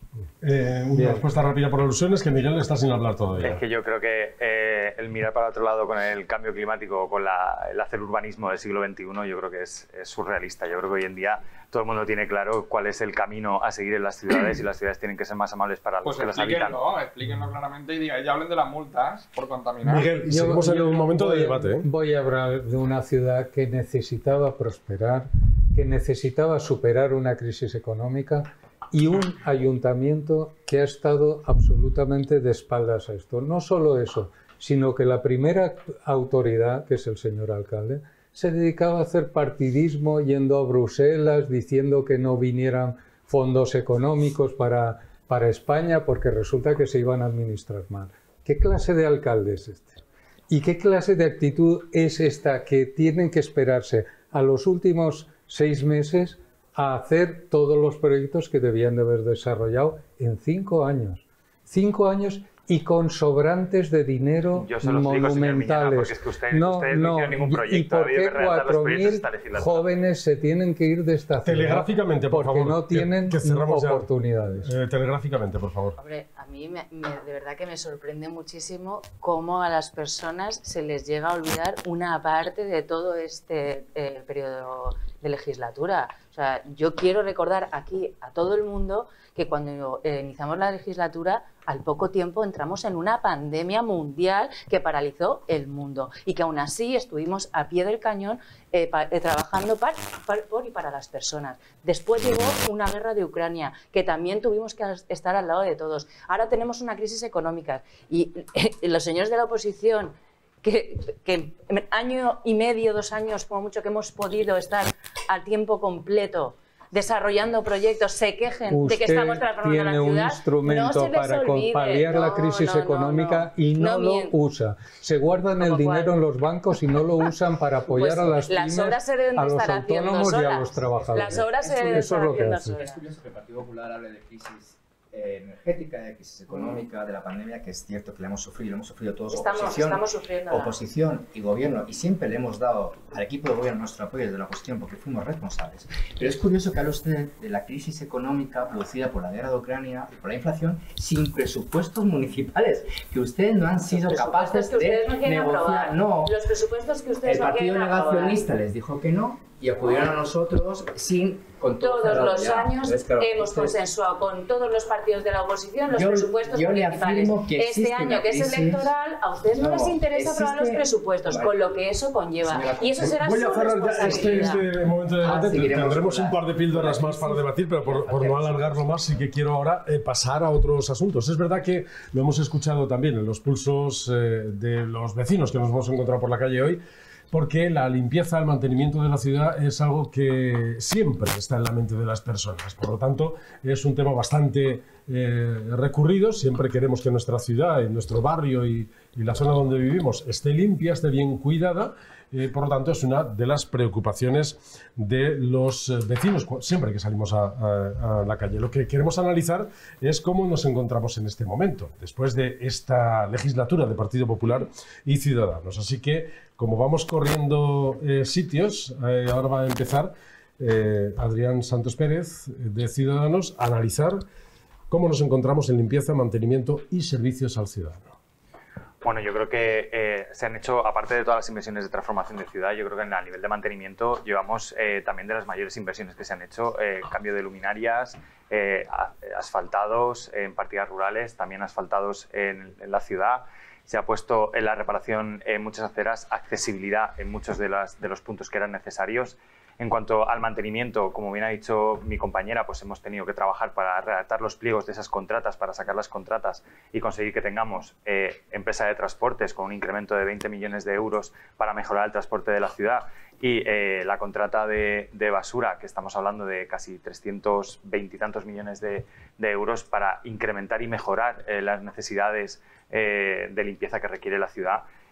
Eh, una Bien. respuesta rápida por alusiones, que Miguel está sin hablar todavía. Es que yo creo que eh, el mirar para otro lado con el cambio climático, con la, el hacer urbanismo del siglo veintiuno, yo creo que es, es surrealista. Yo creo que hoy en día todo el mundo tiene claro cuál es el camino a seguir en las ciudades y las ciudades tienen que ser más amables para pues los que las habitan. Explíquenlo claramente y digan, ya hablen de las multas por contaminar. Miguel, y seguimos en un momento voy, de debate. ¿eh? Voy a hablar de una ciudad que necesitaba prosperar, que necesitaba superar una crisis económica y un ayuntamiento que ha estado absolutamente de espaldas a esto. No solo eso, sino que la primera autoridad, que es el señor alcalde, se dedicaba a hacer partidismo yendo a Bruselas, diciendo que no vinieran fondos económicos para, para España porque resulta que se iban a administrar mal. ¿Qué clase de alcalde es este? ¿Y qué clase de actitud es esta que tienen que esperarse a los últimos seis meses a hacer todos los proyectos que debían de haber desarrollado en cinco años? Cinco años y con sobrantes de dinero Yo se lo explico, monumentales. Millán, porque es que usted, no, ustedes no, no hicieron ningún proyecto. ¿Y por qué cuatro mil jóvenes se tienen que ir de esta ciudad? Telegráficamente, por porque favor. no tienen que, que oportunidades. Eh, telegráficamente, por favor. Hombre, a mí me, me, de verdad que me sorprende muchísimo cómo a las personas se les llega a olvidar una parte de todo este eh, periodo de legislatura. O sea, yo quiero recordar aquí a todo el mundo que cuando eh, iniciamos la legislatura, al poco tiempo entramos en una pandemia mundial que paralizó el mundo y que aún así estuvimos a pie del cañón eh, pa, eh, trabajando para, para, por y para las personas. Después llegó una guerra de Ucrania que también tuvimos que estar al lado de todos. Ahora tenemos una crisis económica y eh, los señores de la oposición que, que año y medio, dos años como mucho que hemos podido estar a tiempo completo desarrollando proyectos, se quejen Usted de que estamos transformando la ciudad. Tiene un instrumento no para olvide. paliar no, la crisis no, económica no, no. y no, no lo miento. usa. Se guardan el dinero cual. en los bancos y no lo usan para apoyar Pues a las las pymes, obras se deben a los estar haciendo autónomos y a solas. los trabajadores. Las obras se Eso deben es estar lo que haciendo hace. solas. Es curioso que el Partido Popular hable de crisis eh, energética, de crisis económica, de la pandemia, que es cierto que la hemos sufrido, lo hemos sufrido todos, Estamos, oposición, estamos sufriéndola. oposición y gobierno, y siempre le hemos dado al equipo de gobierno nuestro apoyo desde la oposición porque fuimos responsables. Pero es curioso que hable usted de la crisis económica producida por la guerra de Ucrania y por la inflación sin presupuestos municipales, que ustedes no han sido capaces que de ustedes no quieren negociar. aprobar. No, Los presupuestos que ustedes el no partido quieren negacionista aprobar. les dijo que no y acudieron a nosotros sin con todo Todos cerrado los ya. años Entonces, claro, hemos usted- consensuado con todos los partidos de la oposición los Yo- presupuestos yo le municipales. afirmo que Este existe año, una que es crisis- electoral, a ustedes no, No, les interesa aprobar los existe- presupuestos, Vale. con lo que eso conlleva. Señora, Y eso será Voy su a cerrar ya este, responsabilidad. este momento de Ah, debate. seguiremos Tendremos con un la- par de píldoras más para debatir, pero por, por no alargarlo más, sí que quiero ahora eh, pasar a otros asuntos. Es verdad que lo hemos escuchado también en los pulsos eh, de los vecinos que nos hemos encontrado por la calle hoy, porque la limpieza, el mantenimiento de la ciudad es algo que siempre está en la mente de las personas. Por lo tanto, es un tema bastante eh, recurrido. Siempre queremos que nuestra ciudad, en nuestro barrio y, y la zona donde vivimos esté limpia, esté bien cuidada. Eh, por lo tanto, es una de las preocupaciones de los eh, vecinos cu- siempre que salimos a, a- a la calle. Lo que queremos analizar es cómo nos encontramos en este momento, después de esta legislatura de Partido Popular y Ciudadanos. Así que, como vamos corriendo eh, sitios, eh, ahora va a empezar eh, Adrián Santos Pérez, de Ciudadanos, a analizar cómo nos encontramos en limpieza, mantenimiento y servicios al ciudadano. Bueno, yo creo que eh, se han hecho, aparte de todas las inversiones de transformación de ciudad, yo creo que en a nivel de mantenimiento llevamos eh, también de las mayores inversiones que se han hecho, eh, cambio de luminarias, eh, a- asfaltados en partidas rurales, también asfaltados en, en la ciudad. Se ha puesto en la reparación en muchas aceras accesibilidad en muchos de, las, de los puntos que eran necesarios. En cuanto al mantenimiento, como bien ha dicho mi compañera, pues hemos tenido que trabajar para redactar los pliegos de esas contratas, para sacar las contratas y conseguir que tengamos eh, empresa de transportes con un incremento de veinte millones de euros para mejorar el transporte de la ciudad y eh, la contrata de, de basura, que estamos hablando de casi trescientos veinte y tantos millones de, de euros para incrementar y mejorar eh, las necesidades eh, de limpieza que requiere la ciudad.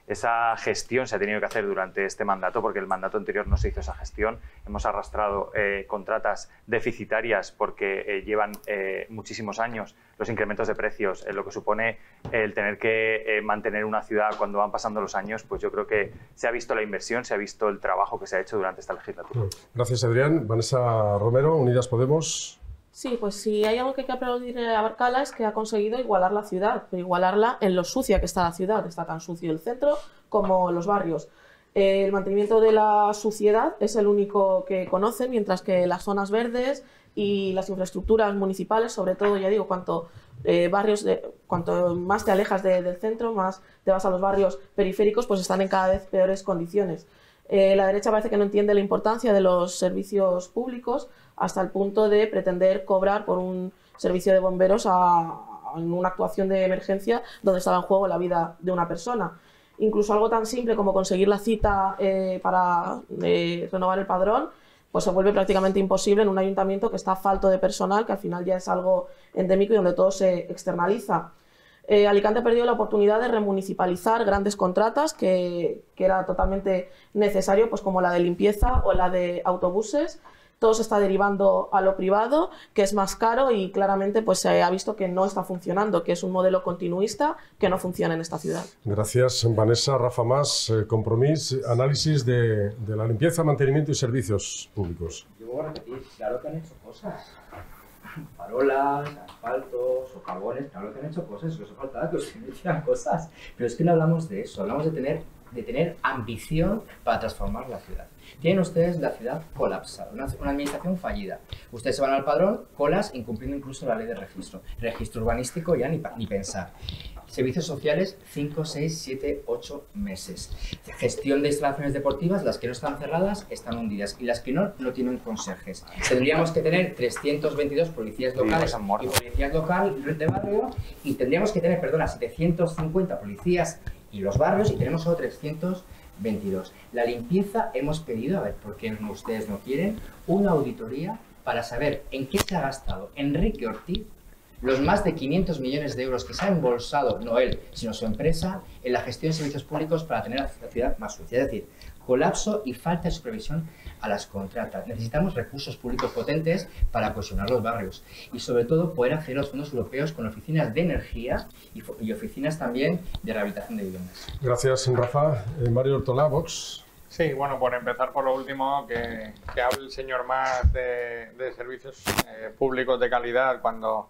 esa gestión se ha tenido que hacer durante este mandato, porque el mandato anterior no se hizo esa gestión. Hemos arrastrado eh, contratas deficitarias porque eh, llevan eh, muchísimos años los incrementos de precios, eh, lo que supone el tener que eh, mantener una ciudad cuando van pasando los años. Pues yo creo que se ha visto la inversión, se ha visto el trabajo que se ha hecho durante esta legislatura. Gracias, Adrián. Vanessa Romero, Unidas Podemos. Sí, pues si hay algo que hay que aplaudir a Abascal es que ha conseguido igualar la ciudad, pero igualarla en lo sucia que está la ciudad. Está tan sucio el centro como los barrios. El mantenimiento de la suciedad es el único que conocen, mientras que las zonas verdes y las infraestructuras municipales, sobre todo, ya digo, cuanto, eh, barrios de, cuanto más te alejas de, del centro, más te vas a los barrios periféricos, pues están en cada vez peores condiciones. Eh, la derecha parece que no entiende la importancia de los servicios públicos, hasta el punto de pretender cobrar por un servicio de bomberos a, a, en una actuación de emergencia donde estaba en juego la vida de una persona. Incluso algo tan simple como conseguir la cita eh, para eh, renovar el padrón, pues se vuelve prácticamente imposible en un ayuntamiento que está falto de personal, que al final ya es algo endémico y donde todo se externaliza. Eh, Alicante ha perdido la oportunidad de remunicipalizar grandes contratas que, que era totalmente necesario, pues como la de limpieza o la de autobuses. Todo se está derivando a lo privado, que es más caro, y claramente pues, se ha visto que no está funcionando, que es un modelo continuista que no funciona en esta ciudad. Gracias, Vanessa. Rafa Mas, eh, Compromís, análisis de, de la limpieza, mantenimiento y servicios públicos. Yo voy a repetir, claro que han hecho cosas. Farolas, asfaltos, socavones, claro que han hecho cosas, lo que faltaba que ustedes hicieran cosas. Pero es que no hablamos de eso, hablamos de tener, de tener ambición para transformar la ciudad. Tienen ustedes la ciudad colapsada, una, una administración fallida. Ustedes se van al padrón, colas, incumpliendo incluso la ley de registro. Registro urbanístico ya ni, ni pensar. Servicios sociales, cinco, seis, siete, ocho meses. Gestión de instalaciones deportivas, las que no están cerradas están hundidas y las que no, no tienen conserjes. Tendríamos que tener trescientos veintidós policías locales y policías locales de barrio, y tendríamos que tener, perdona, setecientos cincuenta policías y los barrios, y tenemos solo trescientos veintidós. La limpieza hemos pedido, a ver por qué ustedes no quieren, una auditoría para saber en qué se ha gastado Enrique Ortiz los más de quinientos millones de euros que se ha embolsado, no él, sino su empresa, en la gestión de servicios públicos para tener la ciudad más sucia. Es decir, colapso y falta de supervisión a las contratas. Necesitamos recursos públicos potentes para cohesionar los barrios y, sobre todo, poder acceder a los fondos europeos con oficinas de energía y, y oficinas también de rehabilitación de viviendas. Gracias, Rafa. Eh, Mario Ortolá, Vox. Sí, bueno, por empezar por lo último, que, que hable el señor más de, de servicios eh, públicos de calidad cuando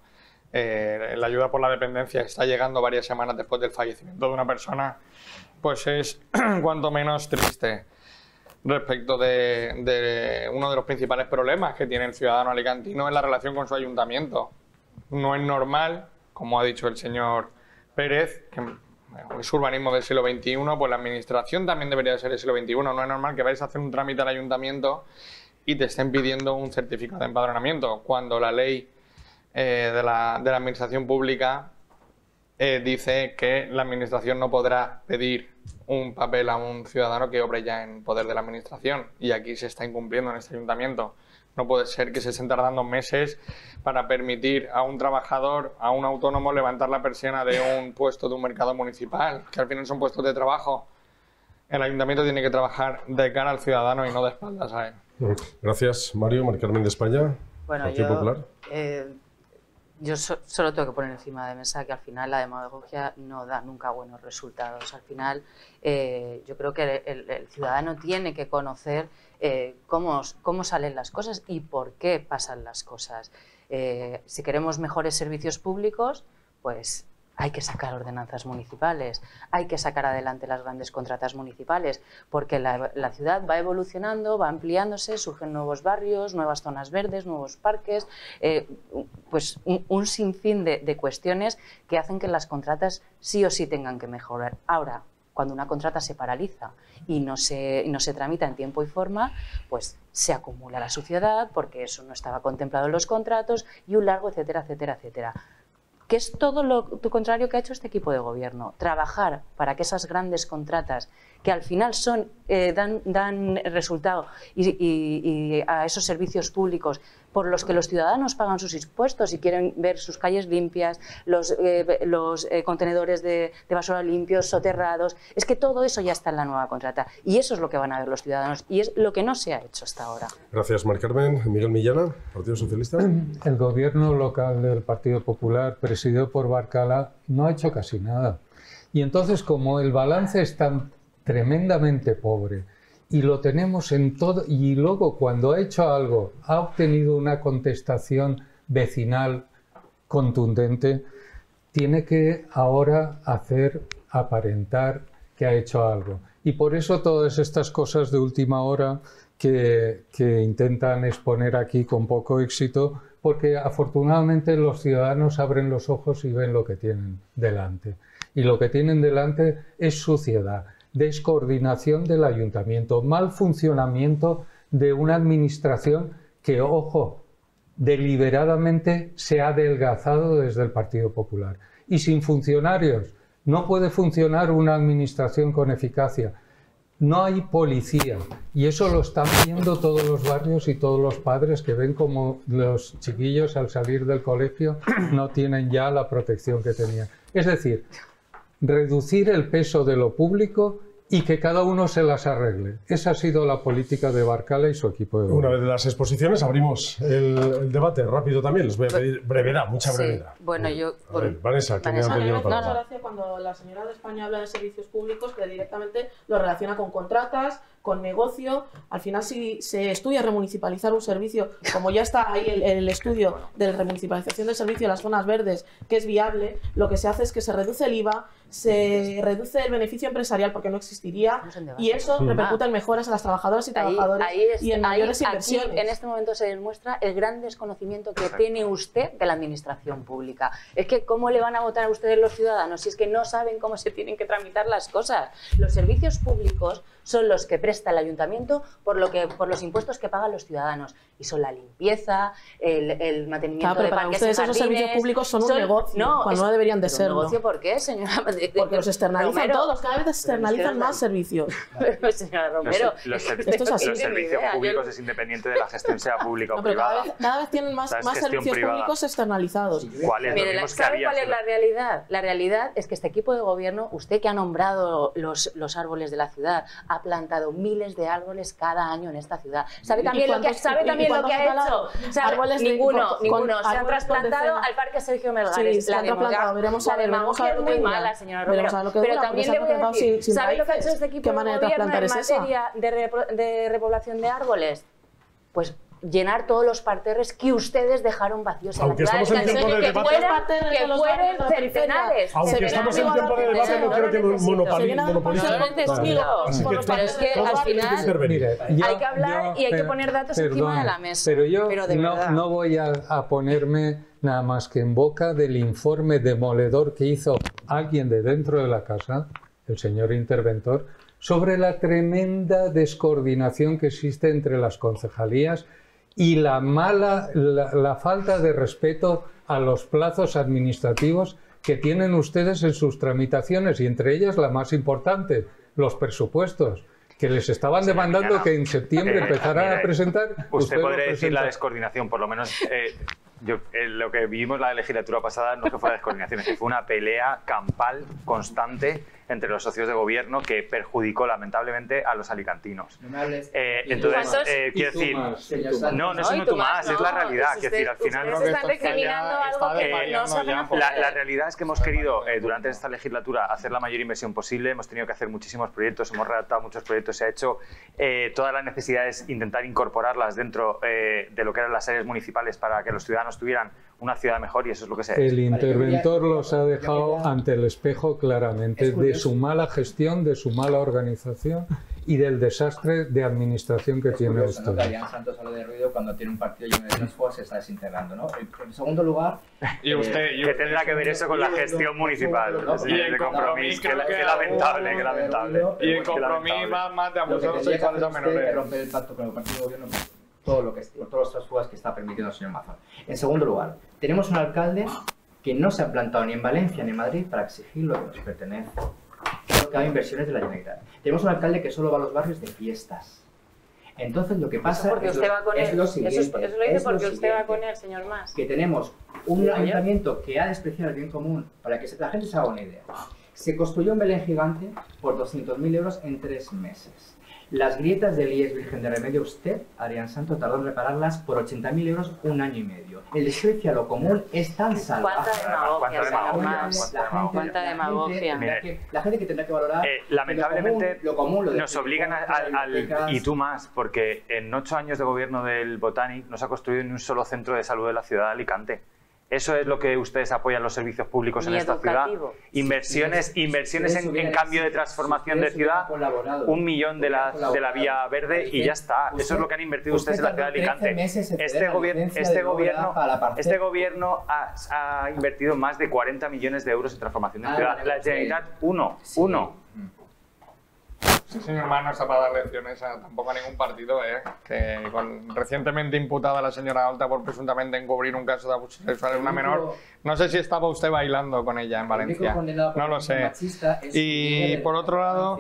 eh, la ayuda por la dependencia está llegando varias semanas después del fallecimiento de una persona, pues es cuanto menos triste. Respecto de, de uno de los principales problemas que tiene el ciudadano alicantino es la relación con su ayuntamiento. No es normal, como ha dicho el señor Pérez, que es urbanismo del siglo veintiuno, pues la administración también debería ser del siglo veintiuno. No es normal que vayas a hacer un trámite al ayuntamiento y te estén pidiendo un certificado de empadronamiento, cuando la ley eh, de, la, de la administración pública eh, dice que la administración no podrá pedir un papel a un ciudadano que obre ya en poder de la administración, y aquí se está incumpliendo en este ayuntamiento. No puede ser que se estén tardando meses para permitir a un trabajador, a un autónomo, levantar la persiana de un puesto de un mercado municipal, que al final son puestos de trabajo. El ayuntamiento tiene que trabajar de cara al ciudadano y no de espaldas a él. Gracias, Mario. Mari Carmen de España, bueno, Partido yo, Popular. Eh, yo so, solo tengo que poner encima de mesa que al final la demagogia no da nunca buenos resultados. Al final eh, yo creo que el, el ciudadano tiene que conocer eh, cómo, cómo salen las cosas y por qué pasan las cosas. Eh, si queremos mejores servicios públicos, pues hay que sacar ordenanzas municipales, hay que sacar adelante las grandes contratas municipales, porque la, la ciudad va evolucionando, va ampliándose, surgen nuevos barrios, nuevas zonas verdes, nuevos parques, eh, pues un, un sinfín de, de cuestiones que hacen que las contratas sí o sí tengan que mejorar. Ahora, cuando una contrata se paraliza y no se, no se tramita en tiempo y forma, pues se acumula la suciedad porque eso no estaba contemplado en los contratos y un largo etcétera, etcétera, etcétera. Que es todo lo contrario que ha hecho este equipo de gobierno, trabajar para que esas grandes contratas, que al final son, eh, dan, dan resultado y, y, y a esos servicios públicos por los que los ciudadanos pagan sus impuestos y quieren ver sus calles limpias, los, eh, los eh, contenedores de, de basura limpios, soterrados. Es que todo eso ya está en la nueva contrata y eso es lo que van a ver los ciudadanos y es lo que no se ha hecho hasta ahora. Gracias, Mari Carmen. Miguel Millana, Partido Socialista. El gobierno local del Partido Popular, presidido por Barcala, no ha hecho casi nada. Y entonces, como el balance es tan tremendamente pobre y lo tenemos en todo, y luego cuando ha hecho algo ha obtenido una contestación vecinal contundente, tiene que ahora hacer aparentar que ha hecho algo. Y por eso todas estas cosas de última hora que, que intentan exponer aquí con poco éxito, porque afortunadamente los ciudadanos abren los ojos y ven lo que tienen delante. Y lo que tienen delante es suciedad, descoordinación del ayuntamiento, mal funcionamiento de una administración que, ojo, deliberadamente se ha adelgazado desde el Partido Popular. Y sin funcionarios no puede funcionar una administración con eficacia. No hay policía y eso lo están viendo todos los barrios y todos los padres que ven como los chiquillos al salir del colegio no tienen ya la protección que tenían. Es decir, reducir el peso de lo público y que cada uno se las arregle. Esa ha sido la política de Barcala y su equipo de gobierno. Una vez de las exposiciones abrimos el, el debate rápido también. Les voy a pedir brevedad, mucha brevedad. Sí, bueno, yo... A ver, Vanessa, ¿quién Vanessa, ha a mí pedido me la hace palabra? mucha gracia cuando la señora de España habla de servicios públicos que directamente lo relaciona con contratas, con negocio. Al final, si se estudia remunicipalizar un servicio, como ya está ahí el, el estudio de remunicipalización del servicio en las zonas verdes, que es viable, lo que se hace es que se reduce el I V A, se reduce el beneficio empresarial porque no existiría y eso Sí. repercute en mejoras a las trabajadoras y trabajadores Ahí, ahí es- y en ahí- mayores aquí, inversiones. en este momento se demuestra el gran desconocimiento que tiene usted de la administración pública. Es que ¿cómo le van a votar a ustedes los ciudadanos si es que no saben cómo se tienen que tramitar las cosas? Los servicios públicos son los que presta el ayuntamiento por, lo que, por los impuestos que pagan los ciudadanos y son la limpieza, el, el mantenimiento Claro, pero de para parques ustedes y esos jardines. servicios públicos son un negocio, cuando es- no deberían de ¿pero un serlo. negocio por qué, señora? Porque los externalizan Romero. todos, cada vez externalizan más servicios. Pero, señora Romero, Los, los, es que esto es así. los servicios idea, yo- públicos es independiente de la gestión sea pública No, o pero cada privada. vez, cada vez tienen más, O sea, es más gestión servicios privada. públicos externalizados. ¿Cuál es? Los Mire, la- mismos que ¿sabe había cuál es en la realidad? La realidad es que este equipo de gobierno, usted que ha nombrado los, los árboles de la ciudad, ha plantado miles de árboles cada año en esta ciudad. ¿Sabe ¿Y también lo que, cuántos- sabe y también lo cuántos que han ha talado? hecho? ¿Sabe? Árboles de- ninguno, con- ninguno. con Se han árboles por trasplantado decena. al Parque Sergio Sí, Melgares. se la han trasplantado. demagogia- Veremos a la ver, veremos a demagogia ver es lo que muy dura. mala, señora Veremos Romero. a ver lo que Pero dura, también porque le se han voy a trasplantado decir, sin- sin ¿sabe lo que ha hecho raíces? este equipo ¿Qué de manera de gobierno trasplantar en es esa? materia de, repro- de repoblación de árboles? Pues llenar todos los parterres que ustedes dejaron vacíos en Aunque la ciudad. estamos en Que- tiempo de que debate- fueran- Parterres de que los fueran barrios de la periferia. centenares. Aunque Se estamos verán en tiempo de igual debate, no de creo que necesito. monopoli- Se llenan de monopolicen. parcelas Claro. testigos Así por que los todos- Pero es que todos al tienen que final intervenir. Mire, hay que hablar y hay que per- poner datos encima de la mesa. Pero yo Pero de no, verdad. no voy a, a ponerme nada más que en boca del informe demoledor que hizo alguien de dentro de la casa, el señor interventor, sobre la tremenda descoordinación que existe entre las concejalías y la mala, la, la falta de respeto a los plazos administrativos que tienen ustedes en sus tramitaciones y entre ellas la más importante, los presupuestos, que les estaban Señora demandando Millana, que en septiembre eh, empezaran mire, a presentar. Usted lo podría decir la presenta. descoordinación, por lo menos eh, yo, eh, lo que vivimos la legislatura pasada no es que fuera descoordinación, es que fue una pelea campal constante entre los socios de gobierno que perjudicó lamentablemente a los alicantinos. No me hables. Eh, ¿Y tú entonces, más? eh, ¿Y quiero tú decir, más, señor Sánchez? no, no es No, y un tú tú más, más, es la no, realidad. es Quiero decir, al usted- final... ustedes están recriminando algo que no saben hacer. La, la realidad es que hemos querido, eh, durante esta legislatura, hacer la mayor inversión posible. Hemos tenido que hacer muchísimos proyectos, hemos redactado muchos proyectos, se ha hecho eh, todas las necesidades, intentar incorporarlas dentro eh, de lo que eran las áreas municipales para que los ciudadanos tuvieran una ciudad mejor y eso es lo que se ha hecho. El interventor los ha dejado ante el espejo claramente de su mala gestión, de su mala organización y del desastre de administración que Es tiene curioso, ¿no? usted. Que Adrián Santos habla de ruido cuando tiene un partido lleno de transfugas se está desintegrando, ¿no? En, en segundo lugar... Y usted, eh, ¿qué tendrá que ver eso con la gestión municipal? ¿no? Sí, Y el de Compromís compromiso, qué, creo que qué lamentable, qué lamentable. Y el Qué Compromís lamentable. va más de Lo que abusar tendría que sexuales a hacer usted es menores. romper el pacto con el partido de gobierno por todo lo que por todas las transfugas que está permitiendo el señor Mazón. En segundo lugar, tenemos un alcalde que no se ha plantado ni en Valencia ni en Madrid para exigir lo que nos pertenece. Creo que hay inversiones de la Generalitat. Tenemos un alcalde que solo va a los barrios de fiestas. Entonces lo que pasa porque es, usted lo, va con es él. lo siguiente. Eso, es, eso lo dice es porque lo usted siguiente, va con él, señor Mas. Que tenemos un ayuntamiento que ha despreciado el bien común, para que la gente se haga una idea. Se construyó un Belén gigante por doscientos mil euros en tres meses. Las grietas del I E S Virgen de Remedio, usted, Adrián Santo, tardó en repararlas por ochenta mil euros un año y medio. El desprecio a lo común es tan salvaje. ¿Cuánta demagogia, señor Mas? ¿Cuánta demagogia? La gente que tendrá que valorar eh, lamentablemente lo común, lo común, lo nos obligan a, al, al, y tú más, porque en ocho años de gobierno del Botanic no se ha construido ni un solo centro de salud de la ciudad de Alicante. Eso es lo que ustedes apoyan los servicios públicos en esta ciudad. Inversiones, sí, inversiones en, en cambio de transformación de ciudad, un millón de la, de la vía verde y ya está. Eso es lo que han invertido ustedes en la ciudad de Alicante. Este gobierno, este gobierno, este gobierno ha, ha invertido más de cuarenta millones de euros en transformación de ciudad. La Generalitat, uno, uno. Sí, señor Mas, no está para dar lecciones a, tampoco a ningún partido, ¿eh? Que con, recientemente imputada la señora Oltra por presuntamente encubrir un caso de abuso sexual de una menor. No sé si estaba usted bailando con ella en Valencia. No lo sé. Y por otro lado,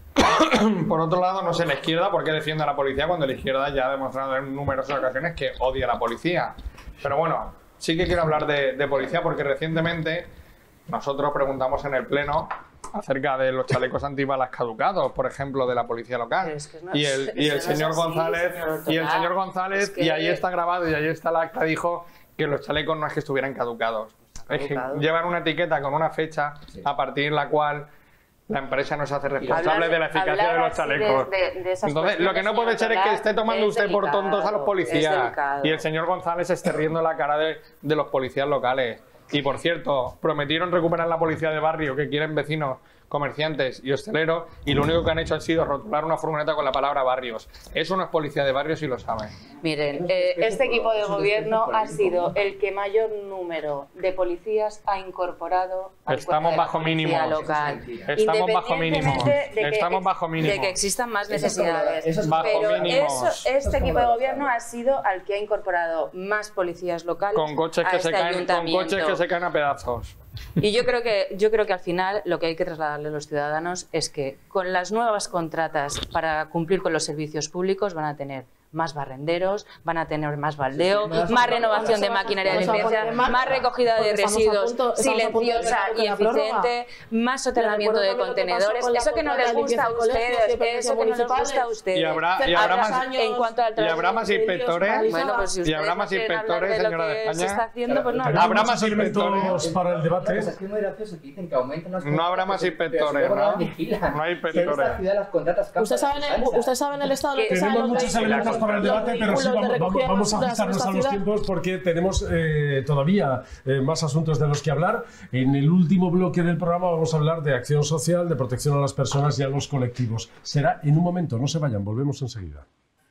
por otro lado, no sé, la izquierda, ¿por qué defiende a la policía cuando la izquierda ya ha demostrado en numerosas ocasiones que odia a la policía? Pero bueno, sí que quiero hablar de, de policía porque recientemente nosotros preguntamos en el Pleno acerca de los chalecos antibalas caducados, por ejemplo, de la policía local. Es que no, y el, y el no señor así, González, señor y el señor González, es que... y ahí está grabado y ahí está el acta, dijo que los chalecos no es que estuvieran caducados. Es que llevan una etiqueta con una fecha sí. a partir de la cual la empresa no se hace responsable hablar, de la eficacia de los chalecos. De, de, de Entonces, lo que no puede ser es que esté tomando usted delicado, por tontos a los policías y el señor González esté riendo la cara de, de los policías locales. Y por cierto, prometieron recuperar la policía de barrio que quieren vecinos, comerciantes y hosteleros, y lo único que han hecho ha sido rotular una furgoneta con la palabra barrios. Eso no es policía de barrios y lo saben. Miren, eh, este equipo de gobierno ha sido el que mayor número de policías ha incorporado al Estamos bajo mínimos. Local. Estamos bajo mínimos. De que, Estamos bajo mínimos. De que existan más necesidades. Eso es bajo Pero mínimos. Eso, este equipo de gobierno ha sido al que ha incorporado más policías locales con coches que, a este se, caen, con coches que se caen a pedazos. Y yo creo que yo creo que al final lo que hay que trasladarle a los ciudadanos es que con las nuevas contratas para cumplir con los servicios públicos van a tener más barrenderos, van a tener más baldeo, sí, sí, más renovación de maquinaria de limpieza, más recogida de residuos silenciosa y eficiente, más soterramiento de contenedores. Eso que no les gusta a ustedes, eso que no les gusta a ustedes. Y habrá, y habrá más, en cuanto al y habrá más inspectores. Bueno, pues si y habrá más inspectores, señora de España. Se está haciendo, pues no habrá más inspectores para el debate. Es que es muy gracioso que dicen que aumentan las no habrá más inspectores, ¿no? No hay inspectores. ¿Usted sabe en el estado de tenemos muchos elementos para el debate, pero sí vamos, vamos, vamos a ajustarnos a los tiempos porque tenemos eh, todavía eh, más asuntos de los que hablar. En el último bloque del programa vamos a hablar de acción social, de protección a las personas y a los colectivos. Será en un momento, no se vayan, volvemos enseguida.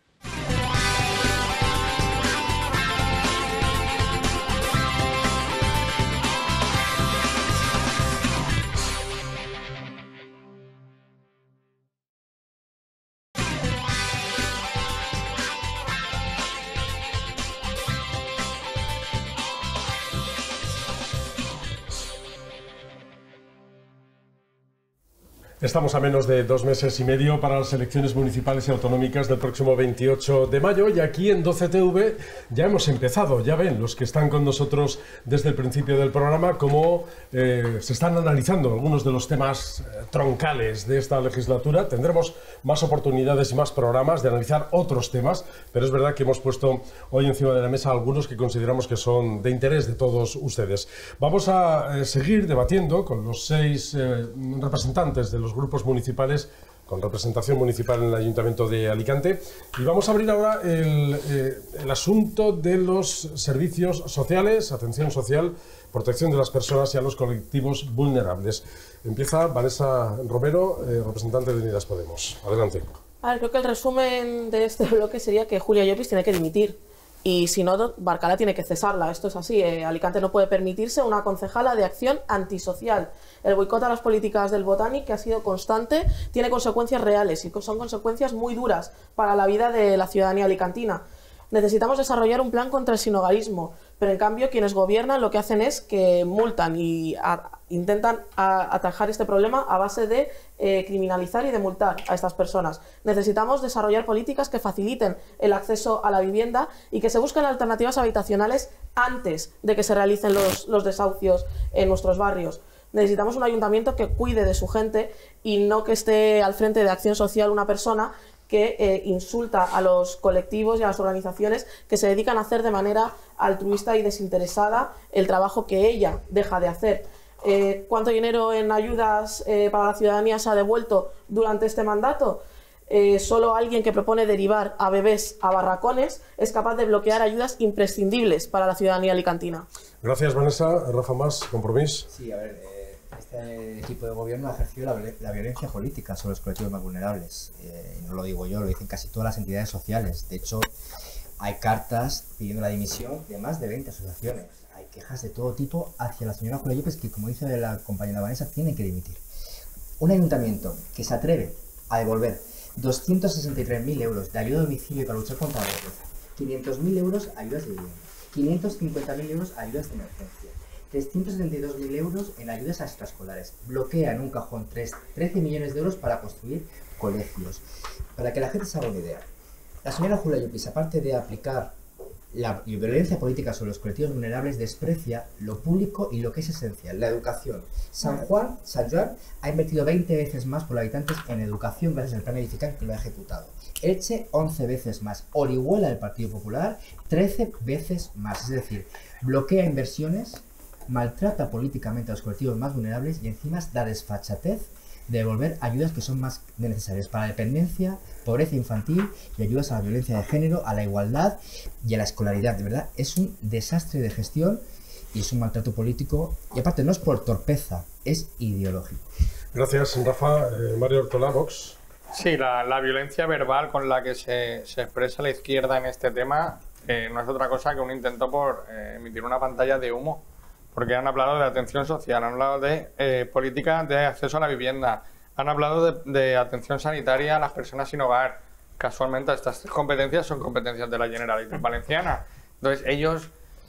Estamos a menos de dos meses y medio para las elecciones municipales y autonómicas del próximo veintiocho de mayo y aquí en doce T V ya hemos empezado, ya ven los que están con nosotros desde el principio del programa cómo eh, se están analizando algunos de los temas eh, troncales de esta legislatura. Tendremos más oportunidades y más programas de analizar otros temas, pero es verdad que hemos puesto hoy encima de la mesa algunos que consideramos que son de interés de todos ustedes. Vamos a eh, seguir debatiendo con los seis eh, representantes de los grupos municipales con representación municipal en el Ayuntamiento de Alicante y vamos a abrir ahora el, eh, el asunto de los servicios sociales, atención social, protección de las personas y a los colectivos vulnerables. Empieza Vanessa Romero, eh, representante de Unidas Podemos. Adelante. A ver, creo que el resumen de este bloque sería que Julia Llopis tiene que dimitir y si no, Barcala tiene que cesarla. Esto es así. Eh, Alicante no puede permitirse una concejala de acción antisocial. El boicot a las políticas del Botanic, que ha sido constante, tiene consecuencias reales y son consecuencias muy duras para la vida de la ciudadanía alicantina. Necesitamos desarrollar un plan contra el sinhogarismo, Pero en cambio quienes gobiernan lo que hacen es que multan y a, intentan a, atajar este problema a base de eh, criminalizar y de multar a estas personas. Necesitamos desarrollar políticas que faciliten el acceso a la vivienda y que se busquen alternativas habitacionales antes de que se realicen los, los desahucios en nuestros barrios. Necesitamos un ayuntamiento que cuide de su gente y no que esté al frente de acción social una persona que eh, insulta a los colectivos y a las organizaciones que se dedican a hacer de manera altruista y desinteresada el trabajo que ella deja de hacer. Eh, ¿Cuánto dinero en ayudas eh, para la ciudadanía se ha devuelto durante este mandato? Eh, solo alguien que propone derivar a bebés a barracones es capaz de bloquear ayudas imprescindibles para la ciudadanía alicantina. Gracias, Vanessa. Rafa Mas, Compromís. Sí, a ver, eh, este equipo de gobierno ha ejercido la, la violencia política sobre los colectivos más vulnerables. Eh, no lo digo yo, lo dicen casi todas las entidades sociales. De hecho, hay cartas pidiendo la dimisión de más de veinte asociaciones. Hay quejas de todo tipo hacia la señora Julia Yepes, que, como dice la compañera Vanessa, tiene que dimitir. Un ayuntamiento que se atreve a devolver doscientos sesenta y tres mil euros de ayuda a domicilio para luchar contra la pobreza, quinientos mil euros ayudas de vivienda, quinientos cincuenta mil euros ayudas de emergencia, trescientos setenta y dos mil euros en ayudas a extraescolares, bloquea en un cajón trece millones de euros para construir colegios. Para que la gente se haga una idea, la señora Julia Yepes, aparte de aplicar la violencia política sobre los colectivos vulnerables, desprecia lo público y lo que es esencial, la educación. San Juan, San Juan ha invertido veinte veces más por habitantes en educación gracias al plan edificante que lo ha ejecutado. Elche, once veces más. Orihuela, del Partido Popular, trece veces más. Es decir, bloquea inversiones, maltrata políticamente a los colectivos más vulnerables y encima da desfachatez de devolver ayudas que son más necesarias para la dependencia, pobreza infantil y ayudas a la violencia de género, a la igualdad y a la escolaridad. De verdad, es un desastre de gestión y es un maltrato político, y aparte no es por torpeza, es ideológico. Gracias, Rafa. Eh, Mario Ortola, Vox. Sí, la, la violencia verbal con la que se, se expresa la izquierda en este tema eh, no es otra cosa que un intento por eh, emitir una pantalla de humo. Porque han hablado de atención social, han hablado de eh, política de acceso a la vivienda, han hablado de, de atención sanitaria a las personas sin hogar. Casualmente estas tres competencias son competencias de la Generalitat Valenciana. Entonces ellos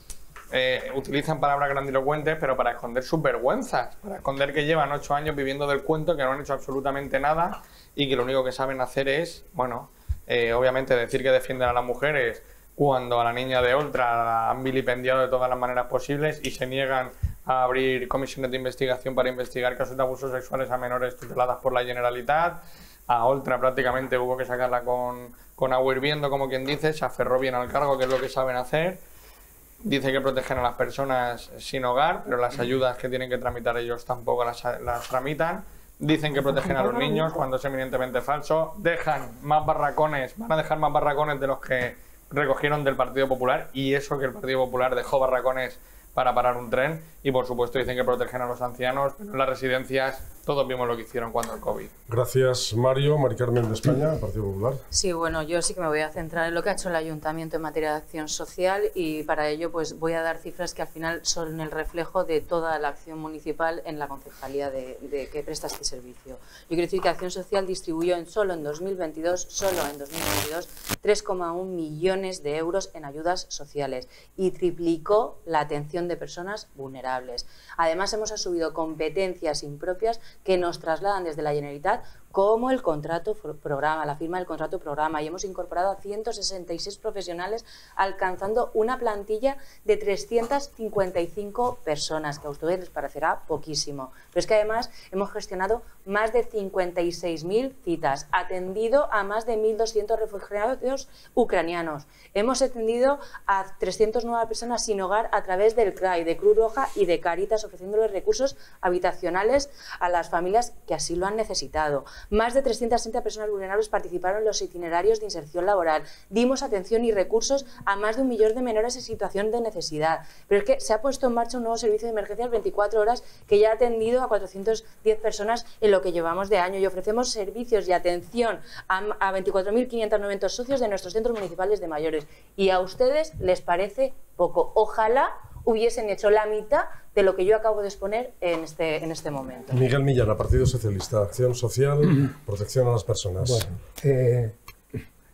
eh, utilizan palabras grandilocuentes, pero para esconder sus vergüenzas, para esconder que llevan ocho años viviendo del cuento, que no han hecho absolutamente nada y que lo único que saben hacer es, bueno, eh, obviamente decir que defienden a las mujeres, cuando a la niña de Oltra la han vilipendiado de todas las maneras posibles y se niegan a abrir comisiones de investigación para investigar casos de abusos sexuales a menores tuteladas por la Generalitat. A Oltra prácticamente hubo que sacarla con, con agua hirviendo, como quien dice, se aferró bien al cargo, que es lo que saben hacer. Dice que protegen a las personas sin hogar, pero las ayudas que tienen que tramitar ellos tampoco las, las tramitan. Dicen que protegen a los niños, cuando es eminentemente falso. Dejan más barracones, van a dejar más barracones de los que recogieron del Partido Popular, y eso que el Partido Popular dejó barracones para parar un tren, y por supuesto dicen que protegen a los ancianos, pero en las residencias todos vimos lo que hicieron cuando el COVID. Gracias, Mario. Mari Carmen, de España, Partido Popular. Sí, bueno, yo sí que me voy a centrar en lo que ha hecho el Ayuntamiento en materia de acción social, y para ello pues voy a dar cifras que al final son el reflejo de toda la acción municipal en la concejalía de, de que presta este servicio. Yo quiero decir que Acción Social distribuyó en solo en dos mil veintidós, solo en dos mil veintidós, tres coma uno millones de euros en ayudas sociales y triplicó la atención de personas vulnerables. Además, hemos asumido competencias impropias que nos trasladan desde la Generalitat, como el contrato programa, la firma del contrato programa, y hemos incorporado a ciento sesenta y seis profesionales, alcanzando una plantilla de trescientas cincuenta y cinco personas, que a ustedes les parecerá poquísimo. Pero es que además hemos gestionado más de cincuenta y seis mil citas, atendido a más de mil doscientos refugiados ucranianos, hemos atendido a trescientas nuevas personas sin hogar a través del C R A I, de Cruz Roja y de Cáritas, ofreciéndoles recursos habitacionales a las familias que así lo han necesitado. Más de trescientas sesenta personas vulnerables participaron en los itinerarios de inserción laboral. Dimos atención y recursos a más de un millón de menores en situación de necesidad. Pero es que se ha puesto en marcha un nuevo servicio de emergencias veinticuatro horas que ya ha atendido a cuatrocientas diez personas en lo que llevamos de año, y ofrecemos servicios y atención a, a veinticuatro mil quinientos noventa socios de nuestros centros municipales de mayores. Y a ustedes les parece poco. Ojalá hubiesen hecho la mitad de lo que yo acabo de exponer en este, en este momento. Miguel Millana, Partido Socialista, Acción Social, protección a las personas. Bueno, eh,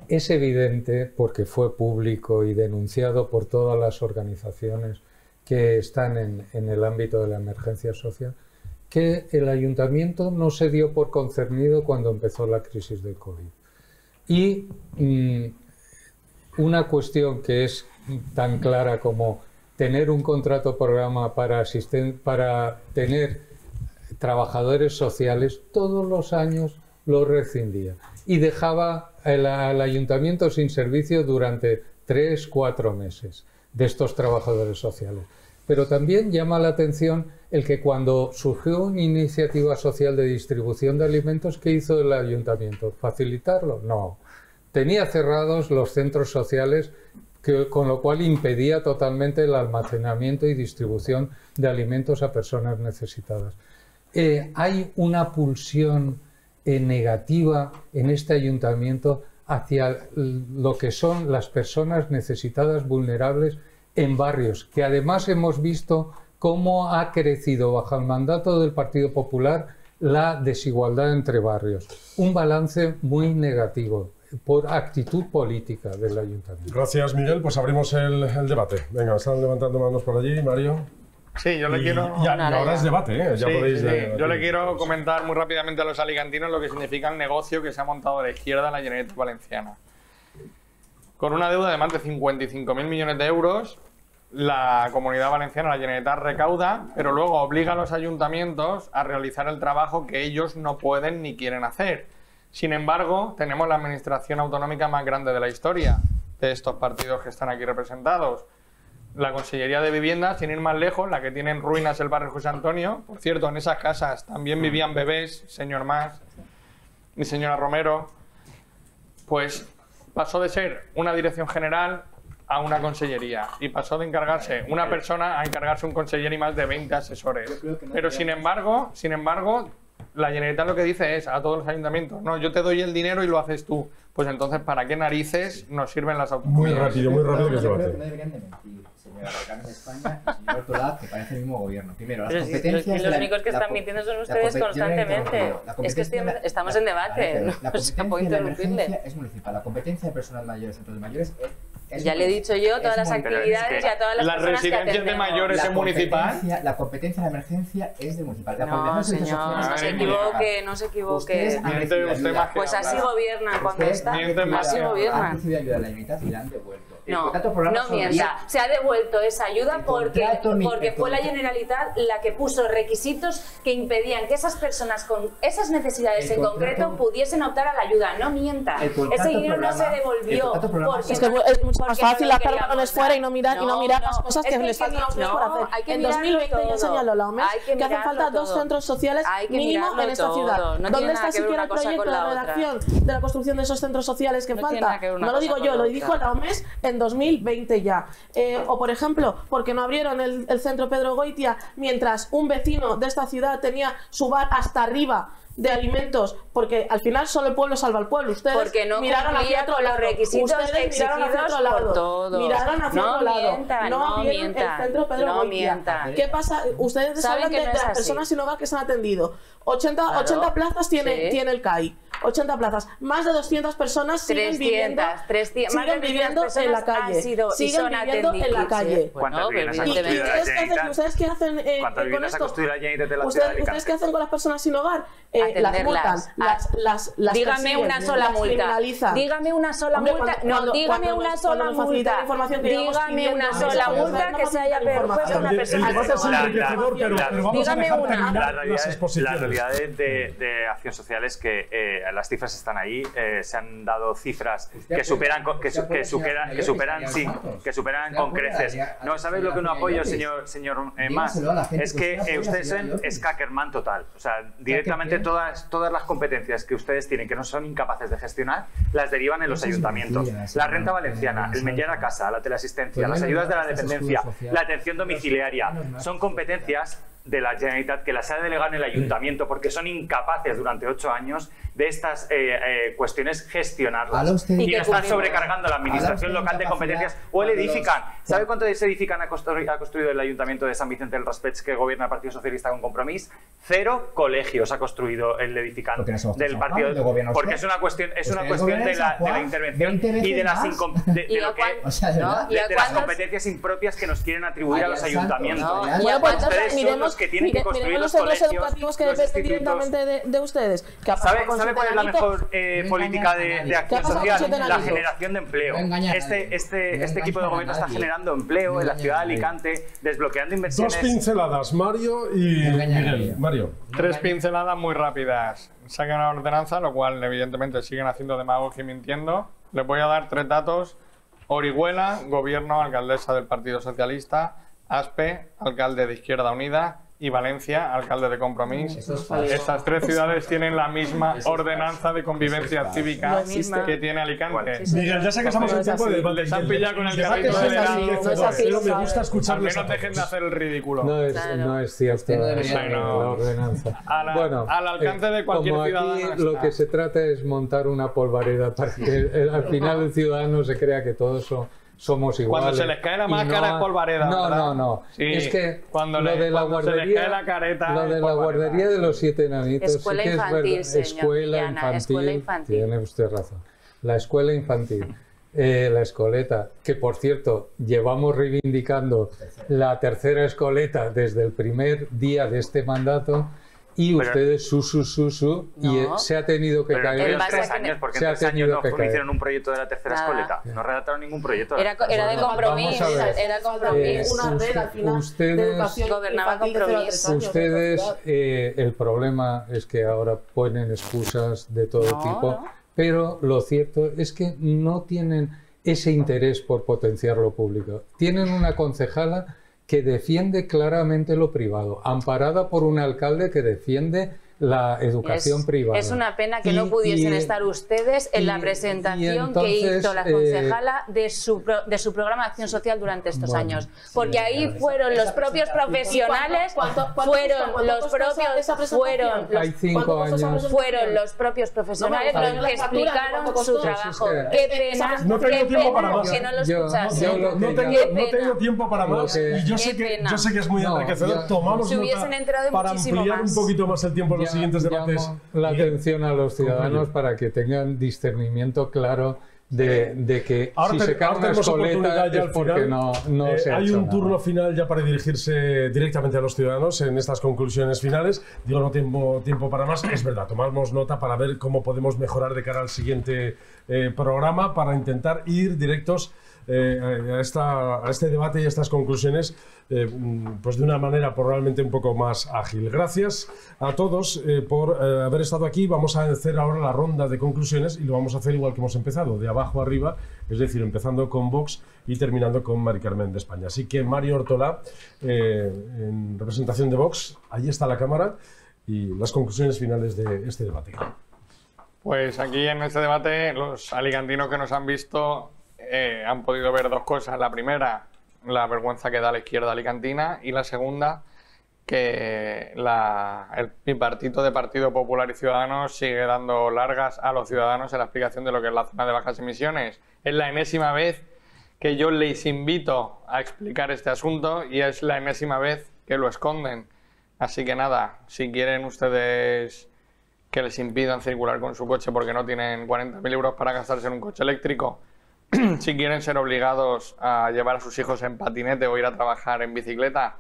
es evidente, porque fue público y denunciado por todas las organizaciones que están en, en el ámbito de la emergencia social, que el ayuntamiento no se dio por concernido cuando empezó la crisis del COVID. Y mmm, una cuestión que es tan clara como tener un contrato programa para, asisten para tener trabajadores sociales, todos los años lo rescindía y dejaba el, al ayuntamiento sin servicio durante tres, cuatro meses de estos trabajadores sociales. Pero también llama la atención el que cuando surgió una iniciativa social de distribución de alimentos, ¿qué hizo el ayuntamiento? ¿Facilitarlo? No. Tenía cerrados los centros sociales, que, con lo cual impedía totalmente el almacenamiento y distribución de alimentos a personas necesitadas. Eh, hay una pulsión eh, negativa en este ayuntamiento hacia lo que son las personas necesitadas, vulnerables, en barrios, que además hemos visto cómo ha crecido bajo el mandato del Partido Popular la desigualdad entre barrios. Un balance muy negativo por actitud política del ayuntamiento. Gracias, Miguel. Pues abrimos el, el debate. Venga, están levantando manos por allí, Mario. Sí, yo le y, quiero... Ya, y ahora es debate, ¿eh? Ya sí, podéis... sí, eh, yo le quiero comentar muy rápidamente a los alicantinos lo que significa el negocio que se ha montado a la izquierda en la Generalitat Valenciana. Con una deuda de más de cincuenta y cinco mil millones de euros, la Comunidad Valenciana, la Generalitat, recauda, pero luego obliga a los ayuntamientos a realizar el trabajo que ellos no pueden ni quieren hacer. Sin embargo, tenemos la administración autonómica más grande de la historia de estos partidos que están aquí representados. La Consellería de Vivienda, sin ir más lejos, la que tiene en ruinas el barrio José Antonio. Por cierto, en esas casas también vivían bebés, señor Mas y señora Romero. Pues pasó de ser una dirección general a una consellería y pasó de encargarse una persona a encargarse un conseller y más de veinte asesores. Pero sin embargo, sin embargo, la Generalitat lo que dice es a todos los ayuntamientos, no, yo te doy el dinero y lo haces tú. Pues entonces, ¿para qué narices nos sirven las autonomías? Muy rápido, muy rápido que se va a Yo creo hacer. que no deberían de mentir, señora Alcalde de España y señor Ortolaz, que parece el mismo gobierno. Primero, las Pero si competencias... los, de los la- únicos que la están co- mintiendo son la ustedes compe- yo no he constantemente. interrumpido. La Es que estoy en- competencia- estamos la- en la- debate, la- no la se puede competencia de la interrumpirle. emergencia es municipal. La competencia de personas mayores, centros de mayores, es... es Ya le he dicho yo todas las municipal. actividades y a todas las ¿Las personas que residencias de atendemos. mayores La es municipal? competencia- La competencia de la emergencia es de municipal. La No, competencia de señor, servicios no se sociales es equivoque, no se equivoque. Ustedes han Miente recibido usted ayuda. más que Pues así hablar. gobiernan cuando Ustedes está. han Miente recibido- más que Así hablar. gobiernan. Han recibido ayuda de la Generalitat y la han devuelto. El No, contrato programa no sobre- mienta. Se ha devuelto esa ayuda El porque, contrato ni- porque el fue la contrato- Generalitat la que puso requisitos que impedían que esas personas con esas necesidades El en contrato- concreto pudiesen optar a la ayuda. No mienta. El contrato Ese dinero no se programa- el devolvió. contrato programa porque Es que no- es mucho más porque fácil no lo hacer queríamos balones dar. fuera y no mirar, y no mirar las cosas es que hay les faltan a ustedes no, por hacer. hay que En dos mil veinte mirarlo ya todo. señaló la O M E S Hay que que hacen mirarlo falta dos todo. centros sociales Hay que mínimo mirarlo en esta todo. ciudad. No tiene ¿Dónde nada está que ver siquiera el una cosa proyecto con la de otra. redacción de la construcción de esos centros sociales que No tiene falta? nada que ver una No lo cosa digo con yo, la lo otra. dijo la O M E S en dos mil veinte ya. Eh, o por ejemplo, porque no abrieron el, el centro Pedro Goitia mientras un vecino de esta ciudad tenía su bar hasta arriba de alimentos, porque al final solo el pueblo salva al pueblo. Ustedes Porque no miraron cumplía hacia otro con los lado. requisitos Ustedes miraron hacia exigidos otro lado. por todos. Miraron hacia No otro lado. mientan, no no abrieron mientan, el centro Pedro no Goitia. mientan. ¿Qué pasa? Ustedes Saben hablan que de, no de es las así. personas sin hogar que se han atendido. ochenta, Claro. ochenta plazas tiene, Sí. tiene el C A I. ochenta plazas. Más de doscientas personas siguen viviendo, trescientas, trescientas, más de siguen trescientas viviendo en la personas calle. han sido y siguen son viviendo en la atendidas. calle. ¿Cuántas viviendas ha ¿Y, y construido la ustedes, qué hacen, Generalitat? ¿Ustedes qué hacen eh, ¿Cuántas con viviendas ha esto? construido la Generalitat de la ciudad de ¿Ustedes, Alicante? ¿Ustedes qué hacen con las personas sin hogar? Eh, las Atenderlas. multan, las, las, las Dígame persiguen, una sola las multa. criminalizan. Dígame una sola Hombre, multa. cuando- No, cuando- dígame cuando una nos- sola cuando nos facilitan multa. información que llevamos Dígame pidiendo una a sola esa multa persona, que se haya perpuesto a una El- el persona debate es sin hogar. enriquecedor, pero, pero vamos a Dígame dejar una. terminar La las realidad, exposiciones. la realidad de, de- de acción social es que eh, las cifras están ahí, eh, se han dado cifras que superan con- que, su- que, supera- que superan sí, que superan con creces. No, ¿sabes lo que no apoyo, señor señor eh, Mas? Dígaselo a la gente, Es que usted eh, apoya ustedes a la son señora Scackerman total. O sea, directamente todas, todas las competencias que ustedes tienen que no son incapaces de gestionar, las derivan en los Eso es ayuntamientos. mentira, La señor. renta valenciana, el menjar a casa, la teleasistencia, Pero las no ayudas de la es escudo dependencia, social. la atención domiciliaria, son competencias de la Generalitat que las ha delegado en el ayuntamiento porque son incapaces durante ocho años de estas eh, eh, cuestiones gestionarlas. usted, y no estar sobrecargando la administración local de competencias o el edifican. Los... ¿Sabe cuánto se edifican ha construido, ha construido el Ayuntamiento de San Vicente del Raspeig, que gobierna el Partido Socialista con Compromís? Cero colegios ha construido el edificante no del partido. De porque es una cuestión, es una cuestión de la, de la intervención y de las, de, de lo que, o sea, de, no, de, de las competencias impropias que nos quieren atribuir a los ayuntamientos. No, bueno, pues ustedes miremos, son los que tienen mire, que construir los centros colegios, educativos que dependen directamente de, de ustedes. Que ¿Sabe, ¿sabe cuál es la mejor eh, política de, de acción social? La generación de empleo. Este, este, este equipo de gobierno está generando empleo en la ciudad de Alicante, desbloqueando inversiones. Dos pinceladas, Mario y Miguel. Mario. Tres pinceladas muy rápidas. Sacan una ordenanza, lo cual evidentemente siguen haciendo demagogia y mintiendo. Les voy a dar tres datos. Orihuela, gobierno, alcaldesa del Partido Socialista. Aspe, alcalde de Izquierda Unida. Y Valencia, alcalde de Compromís. Estas tres ciudades tienen la misma ordenanza de convivencia cívica que tiene Alicante. Miguel, ya sé que estamos en tiempo de debate. Les han pillado con el carrito de la... Pero me gusta escuchar. Al menos dejen de hacer el ridículo. No es, no es cierto la ordenanza. A la, bueno, al alcance de cualquier como ciudadano. Aquí lo que se trata es montar una polvareda para que al final el ciudadano se crea que todos son... somos iguales. Cuando se les cae la máscara no, es polvareda. No, ¿verdad? no, no. Sí, es que cuando lo le, de la guardería, se les cae la careta lo de la guardería de los siete enanitos, escuela sí que infantil, es verdad. Señor Escuela, Villana, infantil, escuela infantil. Tiene usted razón. La escuela infantil, eh, la escoleta, que por cierto llevamos reivindicando la tercera escoleta desde el primer día de este mandato. Y pero, ustedes su, su, su, su, no, y se ha tenido que pero caer. En tres años, porque en tres años no hicieron un proyecto de la tercera Nada. escoleta. No redactaron ningún proyecto. Era, era de compromiso. Era compromiso. Una red al final ustedes, de educación gobernaba compromiso. Ustedes, eh, el problema es que ahora ponen excusas de todo no, tipo, no. pero lo cierto es que no tienen ese interés por potenciar lo público. Tienen una concejala que defiende claramente lo privado, amparada por un alcalde que defiende la educación es, privada. Es una pena que y, no pudiesen y, estar ustedes en y, la presentación entonces, que hizo la concejala eh, de, su pro, de su programa de acción social durante estos bueno, años. Porque sí, ahí fueron los propios profesionales, ¿Cuánto, cuánto, fueron cuánto los propios, fueron los, Hay cinco años. fueron los propios profesionales no, los que explicaron su trabajo. Es que, qué pena, no tengo qué tiempo pena para más. que no lo yo, escuchasen. Yo, no, no, tengo, no tengo tiempo para más que, y yo sé, que, yo sé que es muy no, enriquecedor. Ya, Tomamos si nota para ampliar más. un poquito más el tiempo en los ya, siguientes debates. La atención a los ciudadanos para que tengan discernimiento claro de, de que ahora si te, se cae una escoleta es porque final, no, no eh, se ha hay hecho un turno nada. final ya para dirigirse directamente a los ciudadanos en estas conclusiones finales. Digo, no tengo tiempo para más. Es verdad, tomamos nota para ver cómo podemos mejorar de cara al siguiente eh, programa para intentar ir directos Eh, a, esta, a este debate y a estas conclusiones eh, pues de una manera probablemente un poco más ágil. Gracias a todos eh, por eh, haber estado aquí. Vamos a hacer ahora la ronda de conclusiones y lo vamos a hacer igual que hemos empezado, de abajo arriba, es decir, empezando con Vox y terminando con Mari Carmen de España. Así que Mario Ortolà, eh, en representación de Vox, ahí está la cámara y las conclusiones finales de este debate. Pues aquí en este debate los alicantinos que nos han visto Eh, han podido ver dos cosas. La primera, la vergüenza que da la izquierda alicantina, y la segunda, que la, el bipartito de Partido Popular y Ciudadanos sigue dando largas a los ciudadanos en la explicación de lo que es la zona de bajas emisiones. Es la enésima vez que yo les invito a explicar este asunto y es la enésima vez que lo esconden. Así que nada, si quieren ustedes que les impidan circular con su coche porque no tienen cuarenta mil euros para gastarse en un coche eléctrico, si quieren ser obligados a llevar a sus hijos en patinete o ir a trabajar en bicicleta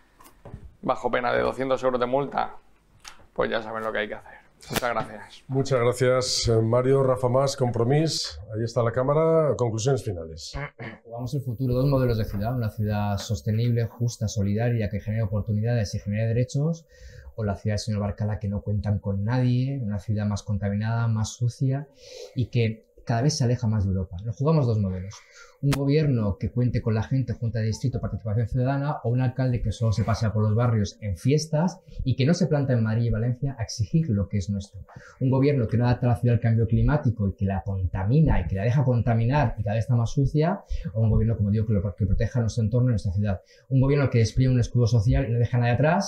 bajo pena de doscientos euros de multa, pues ya saben lo que hay que hacer. Muchas gracias. Muchas gracias, Mario. Rafa Mas, Compromís. Ahí está la cámara. Conclusiones finales. Jugamos el futuro, dos modelos de ciudad. Una ciudad sostenible, justa, solidaria, que genere oportunidades y genere derechos. O la ciudad del señor Barcala, que no cuentan con nadie. Una ciudad más contaminada, más sucia y que cada vez se aleja más de Europa. Nos jugamos dos modelos. Un gobierno que cuente con la gente, junta de distrito, participación ciudadana, o un alcalde que solo se pasea por los barrios en fiestas y que no se planta en Madrid y Valencia a exigir lo que es nuestro. Un gobierno que no adapta a la ciudad al cambio climático y que la contamina y que la deja contaminar y cada vez está más sucia, o un gobierno, como digo, que, lo, que proteja nuestro entorno y nuestra ciudad. Un gobierno que despliegue un escudo social y no deja a nadie atrás,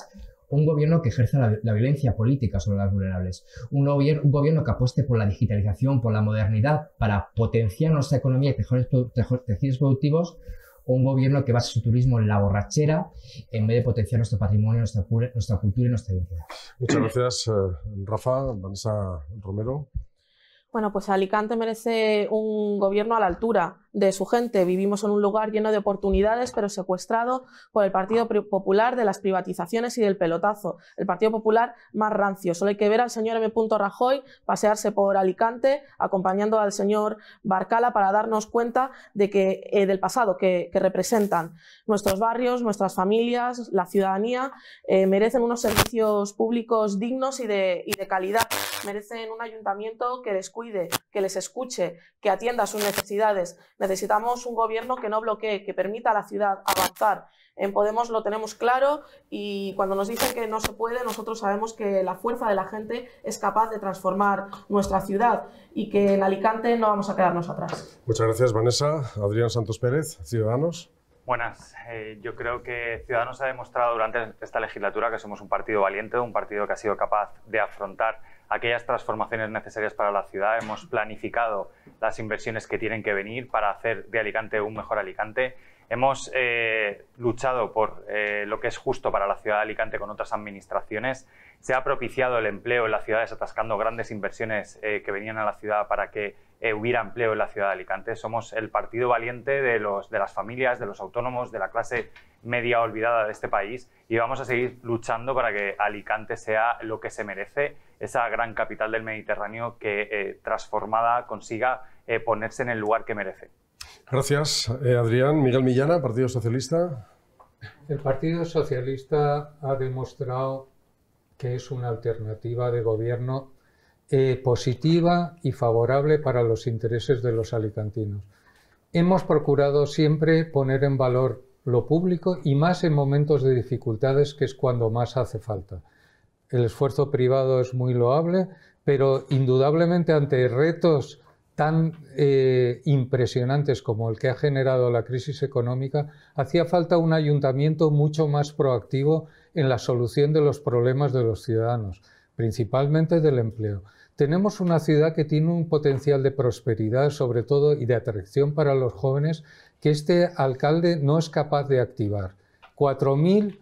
un gobierno que ejerza la, la violencia política sobre las vulnerables, un, gobier un gobierno que apueste por la digitalización, por la modernidad, para potenciar nuestra economía y tejidos productivos, o un gobierno que base su turismo en la borrachera en vez de potenciar nuestro patrimonio, nuestra, nuestra cultura y nuestra identidad. Muchas gracias, Rafa. Vanessa Romero. Bueno, pues Alicante merece un gobierno a la altura de su gente. Vivimos en un lugar lleno de oportunidades, pero secuestrado por el Partido Popular de las privatizaciones y del pelotazo. El Partido Popular más rancio. Solo hay que ver al señor M. Rajoy pasearse por Alicante, acompañando al señor Barcala, para darnos cuenta de que, eh, del pasado que, que representan. Nuestros barrios, nuestras familias, la ciudadanía eh, merecen unos servicios públicos dignos y de, y de calidad. Merecen un ayuntamiento que les cuide, que les escuche, que atienda sus necesidades. Necesitamos un gobierno que no bloquee, que permita a la ciudad avanzar. En Podemos lo tenemos claro, y cuando nos dicen que no se puede, nosotros sabemos que la fuerza de la gente es capaz de transformar nuestra ciudad, y que en Alicante no vamos a quedarnos atrás. Muchas gracias, Vanessa. Adrián Santos Pérez, Ciudadanos. Buenas. Eh, yo creo que Ciudadanos ha demostrado durante esta legislatura que somos un partido valiente, un partido que ha sido capaz de afrontar aquellas transformaciones necesarias para la ciudad. Hemos planificado las inversiones que tienen que venir para hacer de Alicante un mejor Alicante. Hemos eh, luchado por eh, lo que es justo para la ciudad de Alicante con otras administraciones. Se ha propiciado el empleo en las ciudades, atascando grandes inversiones eh, que venían a la ciudad para que eh, hubiera empleo en la ciudad de Alicante. Somos el partido valiente de, los, de las familias, de los autónomos, de la clase media olvidada de este país, y vamos a seguir luchando para que Alicante sea lo que se merece, esa gran capital del Mediterráneo que eh, transformada consiga eh, ponerse en el lugar que merece. Gracias, eh, Adrián. Miguel Millana, Partido Socialista. El Partido Socialista ha demostrado que es una alternativa de gobierno eh, positiva y favorable para los intereses de los alicantinos. Hemos procurado siempre poner en valor lo público, y más en momentos de dificultades, que es cuando más hace falta. El esfuerzo privado es muy loable, pero indudablemente ante retos tan eh, impresionantes como el que ha generado la crisis económica, hacía falta un ayuntamiento mucho más proactivo en la solución de los problemas de los ciudadanos, principalmente del empleo. Tenemos una ciudad que tiene un potencial de prosperidad, sobre todo, y de atracción para los jóvenes, que este alcalde no es capaz de activar. cuatro mil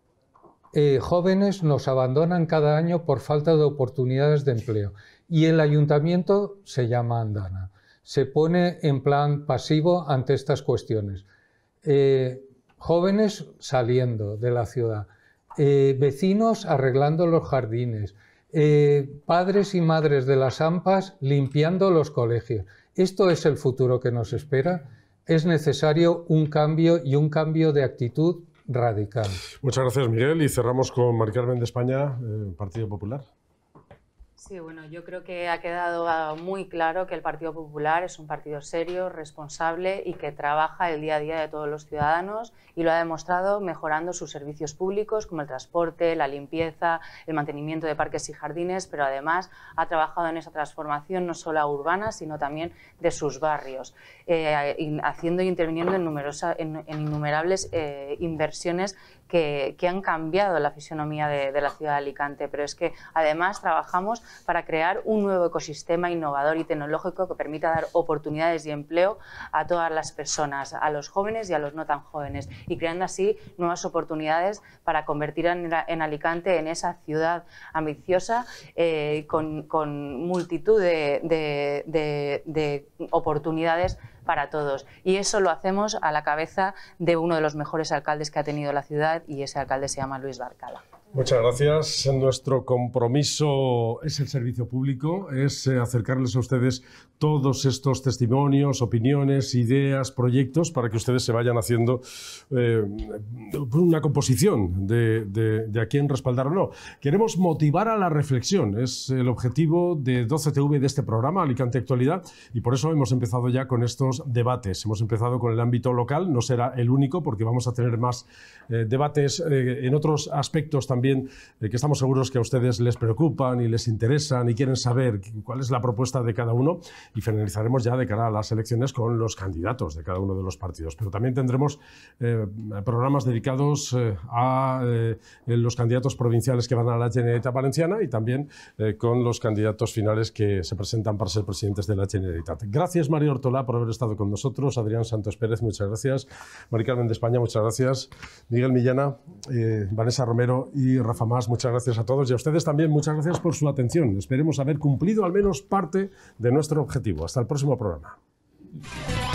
eh, jóvenes nos abandonan cada año por falta de oportunidades de empleo. Y el ayuntamiento se llama andana. Se pone en plan pasivo ante estas cuestiones. Eh, jóvenes saliendo de la ciudad, eh, vecinos arreglando los jardines, eh, padres y madres de las AMPAs limpiando los colegios. Esto es el futuro que nos espera. Es necesario un cambio, y un cambio de actitud radical. Muchas gracias, Miguel. Y cerramos con Mari Carmen de España, eh, Partido Popular. Sí, bueno, yo creo que ha quedado muy claro que el Partido Popular es un partido serio, responsable y que trabaja el día a día de todos los ciudadanos, y lo ha demostrado mejorando sus servicios públicos como el transporte, la limpieza, el mantenimiento de parques y jardines, pero además ha trabajado en esa transformación no solo urbana, sino también de sus barrios, eh, haciendo e interviniendo en, numerosa, en, en innumerables eh, inversiones Que, que han cambiado la fisonomía de, de la ciudad de Alicante, pero es que además trabajamos para crear un nuevo ecosistema innovador y tecnológico que permita dar oportunidades y empleo a todas las personas, a los jóvenes y a los no tan jóvenes, y creando así nuevas oportunidades para convertir en, en Alicante en esa ciudad ambiciosa eh, con, con multitud de, de, de, de oportunidades para todos. Y eso lo hacemos a la cabeza de uno de los mejores alcaldes que ha tenido la ciudad, y ese alcalde se llama Luis Barcala. Muchas gracias. Nuestro compromiso es el servicio público, es acercarles a ustedes todos estos testimonios, opiniones, ideas, proyectos, para que ustedes se vayan haciendo eh, una composición de, de, de a quién respaldar o no. Queremos motivar a la reflexión, es el objetivo de doce T V de este programa, Alicante Actualidad, y por eso hemos empezado ya con estos debates. Hemos empezado con el ámbito local, no será el único, porque vamos a tener más eh, debates eh, en otros aspectos también también eh, que estamos seguros que a ustedes les preocupan y les interesan y quieren saber cuál es la propuesta de cada uno, y finalizaremos ya de cara a las elecciones con los candidatos de cada uno de los partidos. Pero también tendremos eh, programas dedicados eh, a eh, los candidatos provinciales que van a la Generalitat Valenciana y también eh, con los candidatos finales que se presentan para ser presidentes de la Generalitat. Gracias, María Ortolà, por haber estado con nosotros. Adrián Santos Pérez, muchas gracias. Mari Carmen de España, muchas gracias. Miguel Millana, eh, Vanessa Romero y Rafa Mas, muchas gracias a todos. Y a ustedes también, muchas gracias por su atención. Esperemos haber cumplido al menos parte de nuestro objetivo. Hasta el próximo programa.